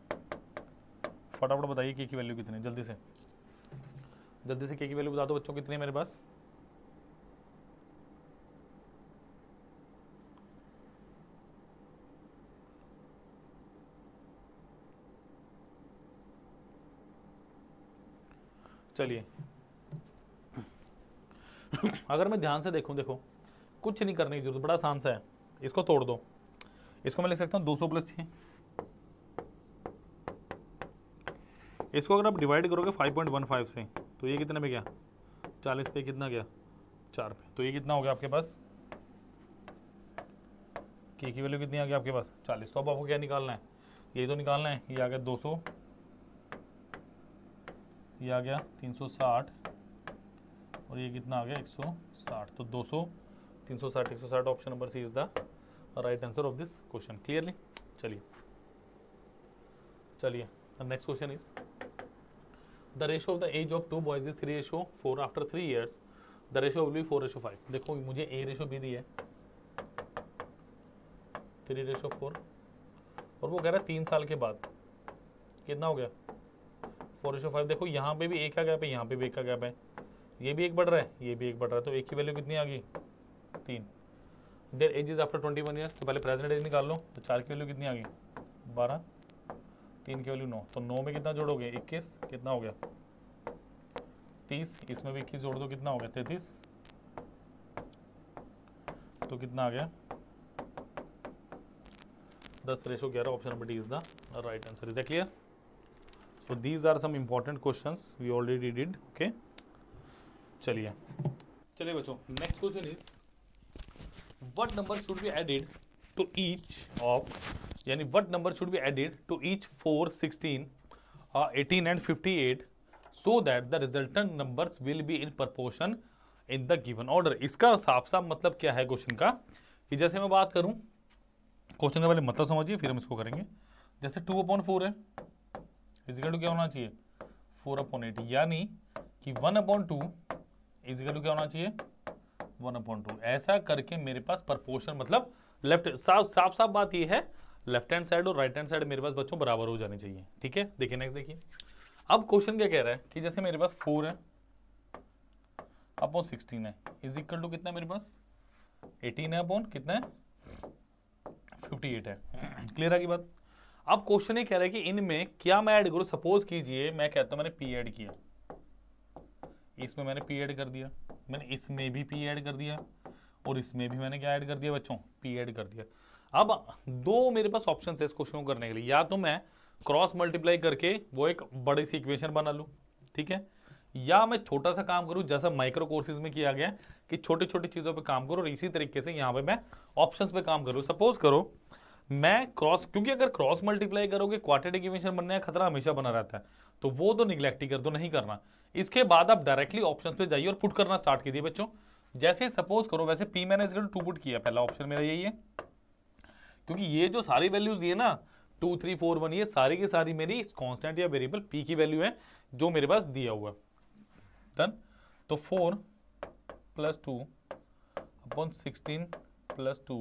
फटाफट बताइए के की वैल्यू कितनी है, जल्दी से जल्दी से के की वैल्यू बता दो बच्चों, कितनी है मेरे पास। चलिए अगर मैं ध्यान से देखूं, देखो कुछ नहीं करने की जरूरत, बड़ा आसान सा है, इसको तोड़ दो। इसको मैं लिख सकता हूं दो सौ प्लस छः, इसको अगर आप डिवाइड करोगे फाइव पॉइंट वन फाइव से, तो ये कितने पे गया, चालीस पे कितना गया, चार पे, तो ये कितना हो गया आपके पास, के की वैल्यू कितनी आ गई आपके पास, चालीस। तो अब आपको क्या निकालना है, ये तो निकालना है, ये आ गया दो सौ, ये आ गया तीन सौ साठ, और ये कितना आ गया एक सौ साठ। तो दो सौ, तीन सौ साठ, एक सौ साठ, option number C is the right answer of this question. Clearly, चलिए चलिए next question is the ratio of the age of two boys is three ratio four after three years, the ratio will be four ratio five. देखो मुझे ए ratio be the है, three ratio four, और वो कह रहा है तीन साल के बाद कितना हो गया, फोर रेशो फाइव। देखो यहाँ पे भी एक का गैप है, यहाँ पे भी एक का गैप है, ये भी एक बढ़ रहा है, ये भी एक बढ़ रहा है, तो एक की वैल्यू कितनी आ गई, तीन। Their age is after twenty one years, तो पहले प्रेजेंट एज निकाल लो, तो चार की वैल्यू कितनी आ गई, बारह, तीन की वैल्यू नौ, तो नौ में कितना जोड़ोगे, इक्कीस, कितना हो गया, तीस, इसमें भी इक्कीस जोड़ दो, कितना हो गया, तैतीस, तो कितना आ गया, दस रेशो ग्यारह, option number D is the right answer. Is that clear? So these are some important questions we already did. Okay, चलिए चलिए बच्चों, next question is what number should be added to each of, यानी what number should be added to each four, sixteen, eighteen and fifty eight so that the resultant numbers will be in proportion in the given order. इसका साफ साफ मतलब क्या है question का, कि जैसे मैं बात करूं, क्वेश्चन का पहले मतलब समझिए फिर हम इसको करेंगे। जैसे टू अपॉन फोर है, इजिकल टू क्या होना चाहिए, फोर अपॉन एट, यानी कि one upon two is equal to क्या होना चाहिए, वन अपॉन टू। ऐसा करके मेरे पास प्रपोर्शन मतलब लेफ्ट, साफ साफ साफ बात ये है लेफ्ट हैंड साइड और राइट हैंड साइड मेरे पास बच्चों बराबर हो जाने चाहिए। ठीक है, देखिए नेक्स्ट देखिए। अब क्वेश्चन क्या कह रहा है कि जैसे मेरे पास फोर है अपॉन सिक्सटीन है इज इक्वल टू कितना है मेरे पास, एटीन है अपॉन कितना है, फिफ्टी एट है। क्लियर है की बात। अब क्वेश्चन ये कह रहा है कि इनमें क्या मैं ऐड करूं। सपोज कीजिए मैं कहता हूं मैंने पी ऐड किया, इसमें मैंने पी ऐड कर दिया, मैंने इसमें भी पी ऐड कर दिया और इसमें भी मैंने क्या ऐड कर दिया बच्चों, पी ऐड कर दिया। अब दो मेरे पास ऑप्शन है इस क्वेश्चन को करने के लिए, या तो मैं क्रॉस मल्टीप्लाई करके वो एक बड़ी सी इक्वेशन बना लूं, ठीक है, या मैं छोटा सा काम करूं जैसा माइक्रो कोर्सेज में किया गया कि छोटी छोटी चीजों पे काम करो और इसी तरीके से यहां पे मैं ऑप्शंस पे काम करूं। सपोज करो मैं क्रॉस, क्योंकि अगर क्रॉस मल्टीप्लाई करोगे क्वाड्रेटिक इक्वेशन बनने का खतरा हमेशा बना रहता है, तो वो तो निगलेक्ट ही कर दो, नहीं करना। इसके बाद आप डायरेक्टली ऑप्शंस पे जाइए और पुट करना स्टार्ट कीजिए बच्चों। जैसे सपोज करो, वैसे पी मैंने इसके टू पुट किया, पहला ऑप्शन मेरा यही है, क्योंकि ये जो सारी वैल्यूज ये ना टू थ्री फोर वन ये सारी की सारी मेरी कांस्टेंट या वेरिएबल पी की वैल्यू है जो मेरे पास दिया हुआ है। डन। तो four plus two upon sixteen plus two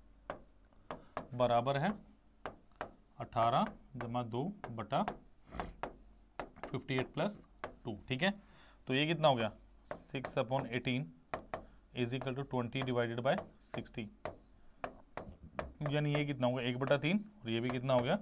बराबर है अठारह जमा दो बटा फिफ्टी एट प्लस टू। ठीक है, तो ये कितना हो गया, six upon eighteen is equal to twenty divided by sixty, यानी ये कितना हो गया, एक बटा तीन, और ये भी कितना हो गया।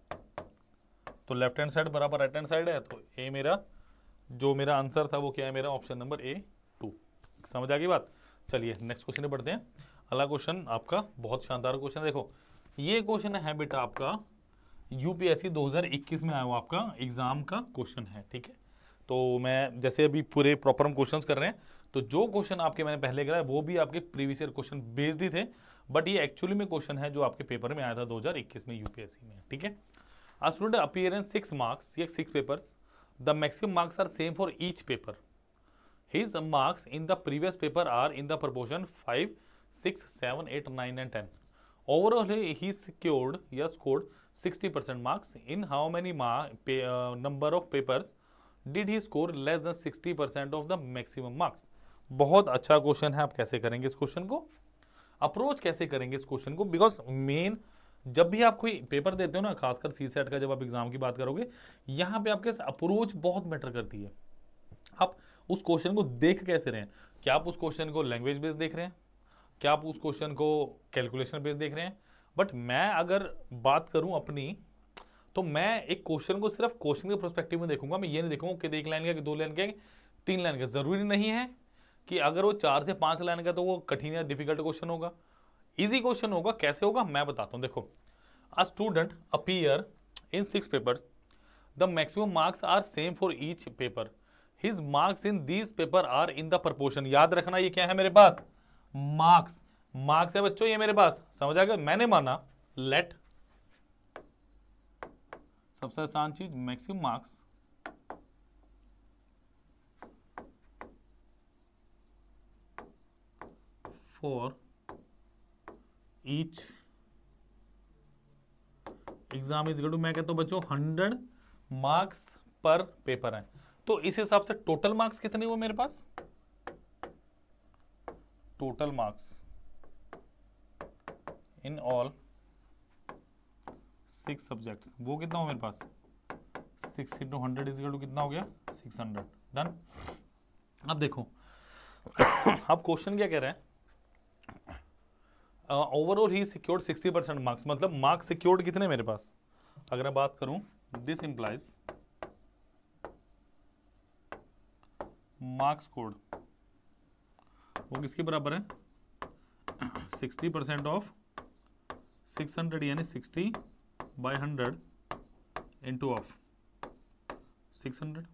तो लेफ्ट हैंड साइड बराबर राइट हैंड साइड है, तो ए मेरा जो मेरा आंसर था वो क्या है, मेरा ऑप्शन नंबर ए टू। समझ आ गई बात। चलिए नेक्स्ट क्वेश्चन पे बढ़ते हैं। अगला क्वेश्चन आपका बहुत शानदार क्वेश्चन है। देखो ये क्वेश्चन है बेटा आपका यूपीएससी दो हज़ार इक्कीस में आया हुआ आपका एग्जाम का क्वेश्चन है। ठीक है, तो मैं जैसे अभी पूरे प्रॉपर हम क्वेश्चंस कर रहे हैं, तो जो क्वेश्चन आपके मैंने पहले कराया वो भी आपके प्रीवियस ईयर क्वेश्चन बेस्ड ही थे, बट ये एक्चुअली में क्वेश्चन है जो आपके पेपर में आया था दो हज़ार इक्कीस में यूपीएससी में। ठीक है, a student appear in six marks, ये six papers, the maximum marks are same for each paper, his marks in the previous paper are in the proportion five six seven eight nine and ten. Overall, he secured या scored sixty percent marks. In how many mark, pay, uh, number of papers did he score less than sixty percent of the maximum marks? बहुत अच्छा question है। आप कैसे करेंगे इस question को, approach कैसे करेंगे इस क्वेश्चन को, बिकॉज मेन जब भी आप कोई पेपर देते हो ना, खासकर सी सेट का जब आप एग्जाम की बात करोगे, यहाँ पे आपके अप्रोच बहुत मैटर करती है। आप उस क्वेश्चन को देख कैसे रहे हैं, क्या आप उस क्वेश्चन को लैंग्वेज बेस्ड देख रहे हैं, क्या आप उस क्वेश्चन को कैलकुलेशन बेस्ड देख रहे हैं। बट मैं अगर बात करूं अपनी, तो मैं एक क्वेश्चन को सिर्फ क्वेश्चन के पर्सपेक्टिव में देखूंगा। मैं ये नहीं देखूंगा कि एक लाइन का, कि दो लाइन का, तीन लाइन का। जरूरी नहीं है कि अगर वो चार से पांच लाइन का तो वो कठिन या डिफिकल्ट क्वेश्चन होगा, इजी क्वेश्चन होगा। कैसे होगा मैं बताता हूं। देखो, a student appear in six papers, the maximum marks are same for each paper, his marks in these paper are in the proportion. याद रखना ये क्या है मेरे पास, मार्क्स। मार्क्स है बच्चों ये मेरे पास, समझ आ गया। मैंने माना लेट, सबसे आसान चीज, maximum marks for each exam is equal to, मैं कहता हूं बच्चों हंड्रेड मार्क्स पर पेपर है। तो इस हिसाब से टोटल मार्क्स कितने हुए मेरे पास, total marks in all six subjects, वो कितना हो मेरे पास, six into hundred is equal to कितना हो गया, सिक्स हंड्रेड। डन। अब देखो अब क्वेश्चन क्या कह रहा है, overall he secured sixty percent marks, मतलब मार्क्स सिक्योर्ड कितने मेरे पास, अगर मैं बात करूं, दिस इंप्लाइज मार्क्स कोड वो किसके बराबर है, sixty percent of six hundred, यानी sixty by hundred into of six hundred,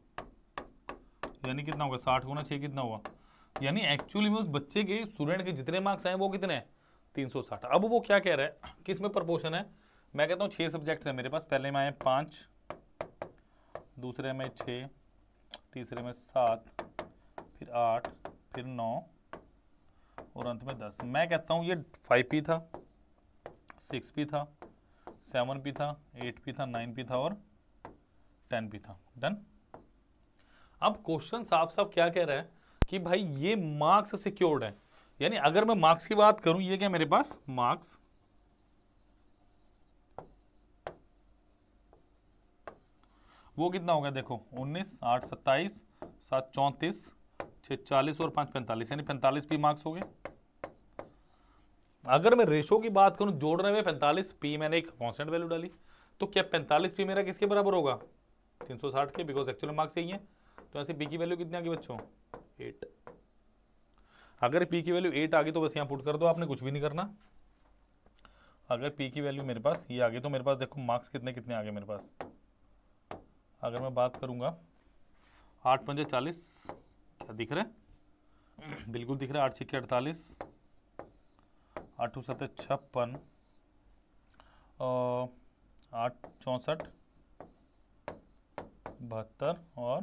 यानी कितना होगा, साठ गुना छः कितना हुआ, यानी एक्चुअली में उस बच्चे के स्टूडेंट के जितने मार्क्स आए वो कितने हैं, तीन सौ साठ। अब वो क्या कह रहा है, किस में प्रपोर्शन है, मैं कहता हूँ छः सब्जेक्ट्स हैं मेरे पास, पहले में आए पाँच, दूसरे में छः, तीसरे में सात, फिर आठ, फिर नौ और अंत में दस। मैं कहता हूँ ये फाइव पी था, सिक्स पी था, सेवन पी था, एट पी था, नाइन पी था और टेन पी था। डन। अब क्वेश्चन साफ साफ क्या कह रहा है कि भाई ये मार्क्स सिक्योर्ड है, यानी अगर मैं मार्क्स की बात करूं, ये क्या मेरे पास मार्क्स, वो कितना हो गया देखो, उन्नीस, आठ सत्ताईस, सात चौंतीस, छः चालीस और पाँच पैंतालीस, यानी पैंतालीस पी मार्क्स हो गए। अगर मैं रेशो की बात करूं, जोड़ने में पैंतालीस पी मैंने एक कांस्टेंट वैल्यू डाली, तो क्या पैंतालीस पी मेरा किसके बराबर होगा, तीन सौ साठ के, बिकॉज एक्चुअल मार्क्स यही है। तो ऐसे पी की वैल्यू कितनी आ गई बच्चों, एट। अगर पी की वैल्यू एट आ गई तो बस यहाँ पुट कर दो, आपने कुछ भी नहीं करना। अगर पी की वैल्यू मेरे पास ये आ गई तो मेरे पास देखो मार्क्स कितने कितने आ गए मेरे पास। अगर मैं बात करूंगा आठ पंजे चालीस, क्या दिख रहा है, बिल्कुल दिख रहा है, आठ छिक्के अड़तालीस, आठ सत्तर छप्पन, आठ चौंसठ बहत्तर और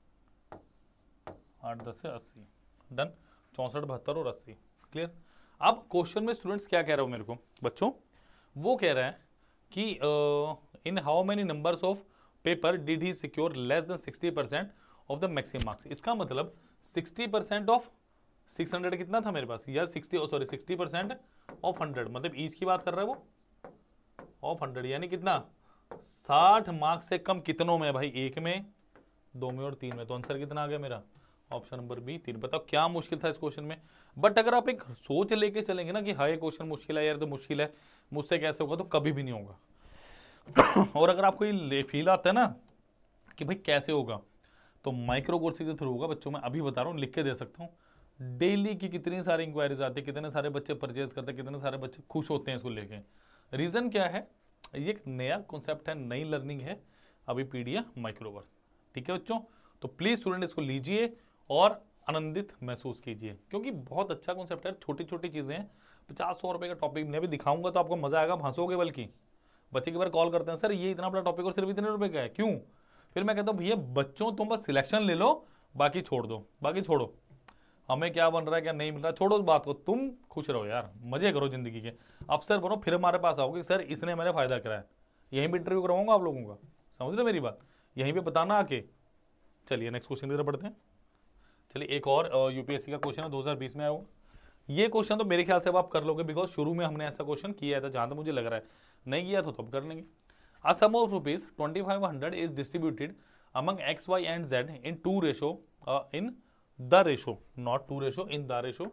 आठ दस से अस्सी, डन, चौंसठ बहत्तर और अस्सी, क्लियर। अब क्वेश्चन में स्टूडेंट्स क्या कह रहा हूं मेरे को बच्चों, वो कह रहा है कि in how many numbers of paper did he secure less than sixty percent of the maximum marks. इसका मतलब sixty percent of six hundred कितना था मेरे पास, या sixty sorry sixty percent of hundred, मतलब ईच की बात कर रहा है वो, ऑफ हंड्रेड, यानी कितना, साठ मार्क्स से कम कितनों में भाई, एक में, दो में और तीन में। तो आंसर कितना आ गया मेरा, ऑप्शन नंबर बी तीन। बताओ क्या मुश्किल था इस क्वेश्चन में। बट अगर आप एक सोच लेके चलेंगे ना कि हाँ ये क्वेश्चन मुश्किल है यार, तो मुश्किल है, मुझसे कैसे होगा, तो कभी भी नहीं होगा। और अगर आपको ये फील आता है ना कि भाई कैसे होगा, तो माइक्रो कोर्सेज के थ्रू होगा बच्चों। मैं अभी बता रहा हूँ, लिख के दे सकता हूँ, डेली की कितनी सारी इंक्वायरीज आती है, कितने सारे बच्चे परचेज करते हैं, कितने सारे बच्चे खुश होते हैं इसको लेके। रीजन क्या है, ये एक नया कॉन्सेप्ट है, नई लर्निंग है, अभी पीडिया माइक्रोवर्स, ठीक है बच्चों। तो प्लीज स्टूडेंट इसको लीजिए और आनंदित महसूस कीजिए, क्योंकि बहुत अच्छा कॉन्सेप्ट है, छोटी छोटी चीजें हैं। पचास सौ रुपए का टॉपिक मैं भी दिखाऊंगा तो आपको मजा आएगा, हंसोगे। बल्कि बच्चे की बार कॉल करते हैं, सर ये इतना बड़ा टॉपिक और सिर्फ इतने रुपए का है, क्यों। फिर मैं कहता हूँ भैया बच्चों तुम बस सिलेक्शन ले लो, बाकी छोड़ दो, बाकी छोड़ो, हमें क्या बन रहा है क्या नहीं मिल रहा, छोड़ो उस बात को, तुम खुश रहो यार, मजे करो जिंदगी के, अफसर बनो, फिर हमारे पास आओगे सर इसने मेरा फायदा कराया। यहीं पे इंटरव्यू करवाऊंगा आप लोगों का, समझ रहे मेरी बात, यहीं पे बताना आके। चलिए नेक्स्ट क्वेश्चन की तरफ बढ़ते हैं। चलिए एक और यूपीएससी का क्वेश्चन है, दो हज़ार बीस में आया हुआ। ये क्वेश्चन तो मेरे ख्याल से अब आप कर लोगे, बिकॉज शुरू में हमने ऐसा क्वेश्चन किया था, जहां तक मुझे लग रहा है, नहीं किया तो तब कर लेंगे। A sum of rupees twenty five hundred is distributed among x, y and z in two ratio, uh, in the ratio, not two ratio, in the ratio,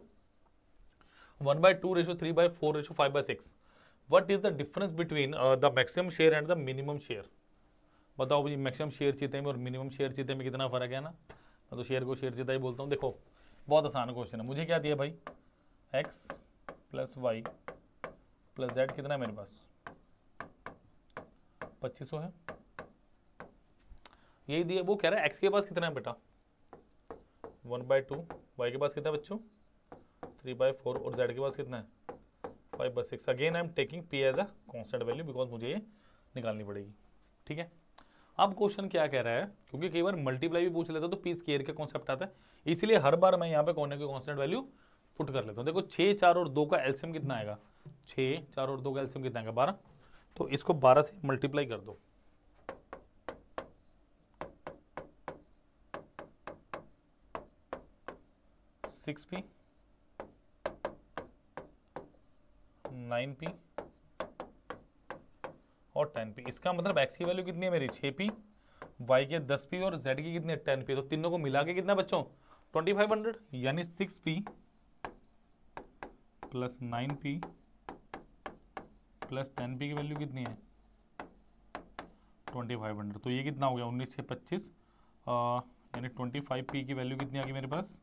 one by two ratio, three by four ratio, five by six. What is the difference between uh, the maximum share and the minimum share? बताओ भाई, maximum share चीते में और minimum share चीते में कितना फर्क है ना। मैं तो शेयर को शेयर चीता ही बोलता हूँ। देखो बहुत आसान क्वेश्चन है, मुझे क्या दिया भाई, x plus Y plus Z, कितना है मेरे पास, पच्चीस सौ है, यही दिया। वो कह रहा है एक्स के पास कितना है बेटा, वन बाई टू, वाई के पास कितना है बच्चों, थ्री बाई फोर, और जेड के पास कितना है, five by six. Again I am taking P as a constant value, because मुझे ये निकालनी पड़ेगी, ठीक है। अब क्वेश्चन क्या कह रहा है, क्योंकि कई बार मल्टीप्लाई भी पूछ लेता है तो पी स्क्वायर का कॉन्सेप्ट आता है, इसलिए हर बार मैं यहाँ पे कोने की कांस्टेंट वैल्यू पुट कर लेता हूँ। देखो छः चार और दो का एलसीएम कितना आएगा, छः चार और दो का एलसीएम कितना आएगा, बारह। तो इसको बारह से मल्टीप्लाई कर दो, सिक्स पी, नाइन पी और टेन पी। इसका मतलब एक्स की वैल्यू कितनी है मेरी, छः पी, वाई के दस पी और जेड की कितनी है, टेन पी। तो तीनों को मिला के कितना बच्चों, ट्वेंटी फाइव हंड्रेड, यानी six P plus nine P plus ten P की वैल्यू कितनी है, ट्वेंटी फाइव हंड्रेड। तो ये कितना हो गया, उन्नीस से पच्चीस, यानी ट्वेंटी फाइव पी की वैल्यू कितनी आ गई मेरे पास,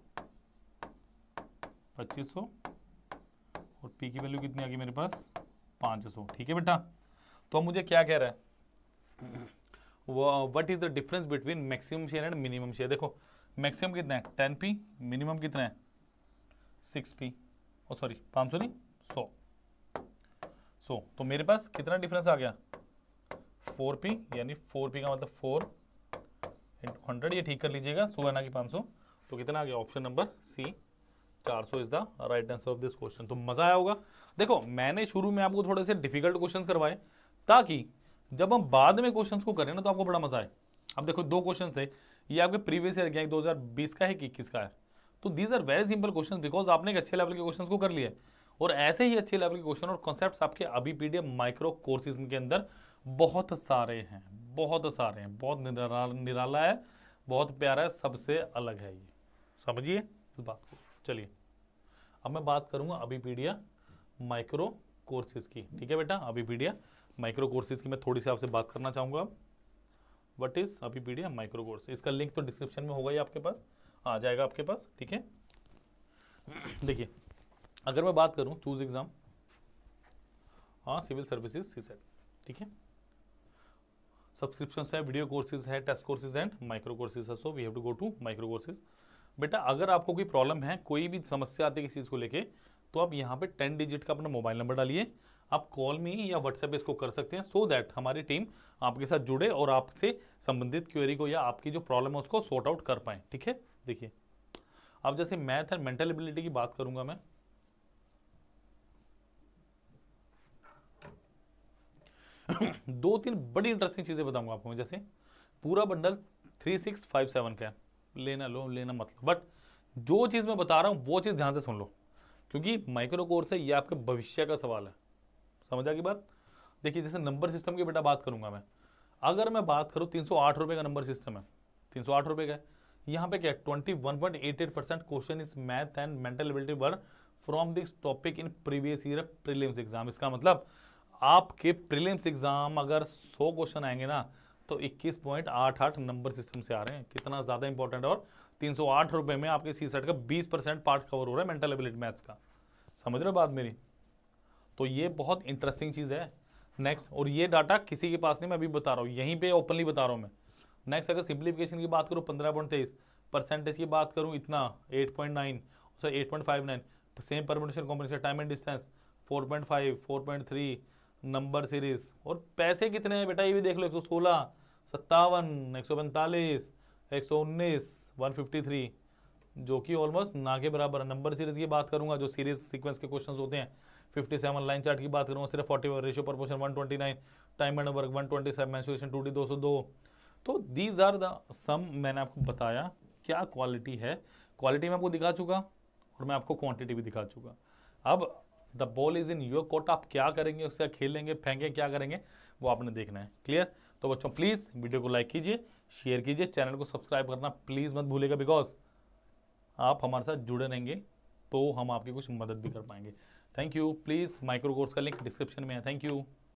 पच्चीस सौ, और पी की वैल्यू कितनी आ गई मेरे पास, पाँच सौ। ठीक है बेटा। तो अब मुझे क्या कह रहा है, what is the difference between maximum share and minimum share. देखो मैक्सिमम कितना है, टेन पी, मिनिमम कितना है, सिक्स पी, और सॉरी पाँच सौ नहीं, सौ सौ। तो मेरे पास कितना डिफरेंस आ गया, फोर पी, यानी फोर पी का मतलब फोर इंटू हंड्रेड, ये ठीक कर लीजिएगा, सौ है ना कि पाँच सौ। तो कितना आ गया, ऑप्शन नंबर सी चार सौ is the right answer of this question. तो मजा आया होगा। देखो मैंने शुरू में आपको थोड़े से डिफिकल्ट क्वेश्चंस करवाए, ताकि जब हम बाद में क्वेश्चंस को करें ना तो आपको बड़ा मजा आए। अब देखो दो क्वेश्चन थे, ये आपके प्रीवियस ईयर के दो हज़ार बीस का है कि इक्कीस का है। तो these are very simple question because आपने एक अच्छे लेवल के क्वेश्चन को कर लिया। और ऐसे ही अच्छे लेवल के क्वेश्चन और कॉन्सेप्ट्स आपके अभी पीडीएफ माइक्रो कोर्सेज के अंदर बहुत सारे हैं, बहुत सारे हैं, बहुत निरा, निराला है, बहुत प्यारा है, सबसे अलग है ये, समझिए इस बात को। चलिए अब मैं बात करूंगा अभी पीडीएफ माइक्रो कोर्सेज की। ठीक है बेटा, अभी पीडीएफ माइक्रो कोर्सेज की मैं थोड़ी सी आपसे बात करना चाहूंगा। अब व्हाट इज अभी पीडीएफ माइक्रो कोर्स, इसका लिंक तो डिस्क्रिप्शन में होगा ही, आपके पास आ जाएगा आपके पास। ठीक है, देखिए अगर मैं बात करूं चूज एग्जाम, हाँ सिविल सर्विसेज सीसेट, ठीक है, सब्सक्रिप्शन है, वीडियो कोर्सेज है, test courses and micro courses है। So we have to go to micro courses. बेटा अगर आपको कोई प्रॉब्लम है, कोई भी समस्या आती है किसी चीज़ को लेके, तो आप यहाँ पे टेन डिजिट का अपना मोबाइल नंबर डालिए, आप कॉल में या व्हाट्सएप पे इसको कर सकते हैं, सो दैट हमारी टीम आपके साथ जुड़े और आपसे संबंधित क्वेरी को या आपकी जो प्रॉब्लम है उसको सॉर्ट आउट कर पाए। ठीक है, देखिए अब जैसे मैथ एंड मेंटल एबिलिटी की बात करूंगा मैं, दो तीन बड़ी इंटरेस्टिंग चीजें बताऊंगा आपको। जैसे पूरा bundle three six five seven का है, लेना लो लेना मतलब, बट जो चीज मैं बता रहा हूं वो चीज ध्यान से सुन लो, क्योंकि माइक्रो कोर्स है, ये आपके भविष्य का सवाल है। समझ आ गई बात? देखिए जैसे नंबर सिस्टम की बेटा बात करूंगा मैं, अगर मैं बात करूं तीन सौ आठ रुपए का नंबर सिस्टम है, तीन सौ आठ रुपए का है, यहाँ पे क्या है twenty one point eight eight percent question is math and mental ability were from this topic in previous year prelims exam. इसका मतलब आपके प्रीलिम्स एग्जाम अगर सौ क्वेश्चन आएंगे ना, तो इक्कीस पॉइंट आठ आठ नंबर सिस्टम से आ रहे हैं। कितना ज्यादा इंपॉर्टेंट है, और तीन सौ आठ रुपए में आपके सी सेट का बीस परसेंट पार्ट कवर हो रहा है मेंटल एबिलिटी मैथ्स का। समझ रहे हो बात मेरी? तो ये बहुत इंटरेस्टिंग चीज है। नेक्स्ट, और ये डाटा किसी के पास नहीं, मैं अभी बता रहा हूँ, यहीं पे ओपनली बता रहा हूँ मैं। नेक्स्ट अगर सिंप्लीफिकेशन की बात करूँ पंद्रह पॉइंट तेईस, परसेंटेज की बात करूँ इतना eight point nine, sir eight point five nine, same permutation combination, time and distance four point five, four point three, number series, और पैसे कितने हैं बेटा ये भी देख लो, एक सौ सोलह, सत्तावन, एक सौ पैंतालीस, एक सौ उन्नीस, वन फिफ्टी थ्री, जो कि ऑलमोस्ट ना के बराबर है। नंबर सीरीज की बात करूंगा, जो सीरीज सीक्वेंस के क्वेश्चंस होते हैं, सत्तावन, लाइन चार्ट की बात करूंगा सिर्फ forty, ratio proportion one twenty nine, time and work one twenty seven, mensuration two D दो सौ दो। तो दीज आर द सम, मैंने आपको बताया क्या क्वालिटी है, क्वालिटी में आपको दिखा चुका और मैं आपको क्वांटिटी भी दिखा चुका। अब the ball is in your court, आप क्या करेंगे, उससे खेलेंगे, फेंके, क्या करेंगे वो आपने देखना है। क्लियर? तो बच्चों प्लीज वीडियो को लाइक कीजिए, शेयर कीजिए, चैनल को सब्सक्राइब करना प्लीज मत भूलिएगा, बिकॉज आप हमारे साथ जुड़े रहेंगे तो हम आपकी कुछ मदद भी कर पाएंगे। Thank you. Please micro course का लिंक डिस्क्रिप्शन में है। Thank you.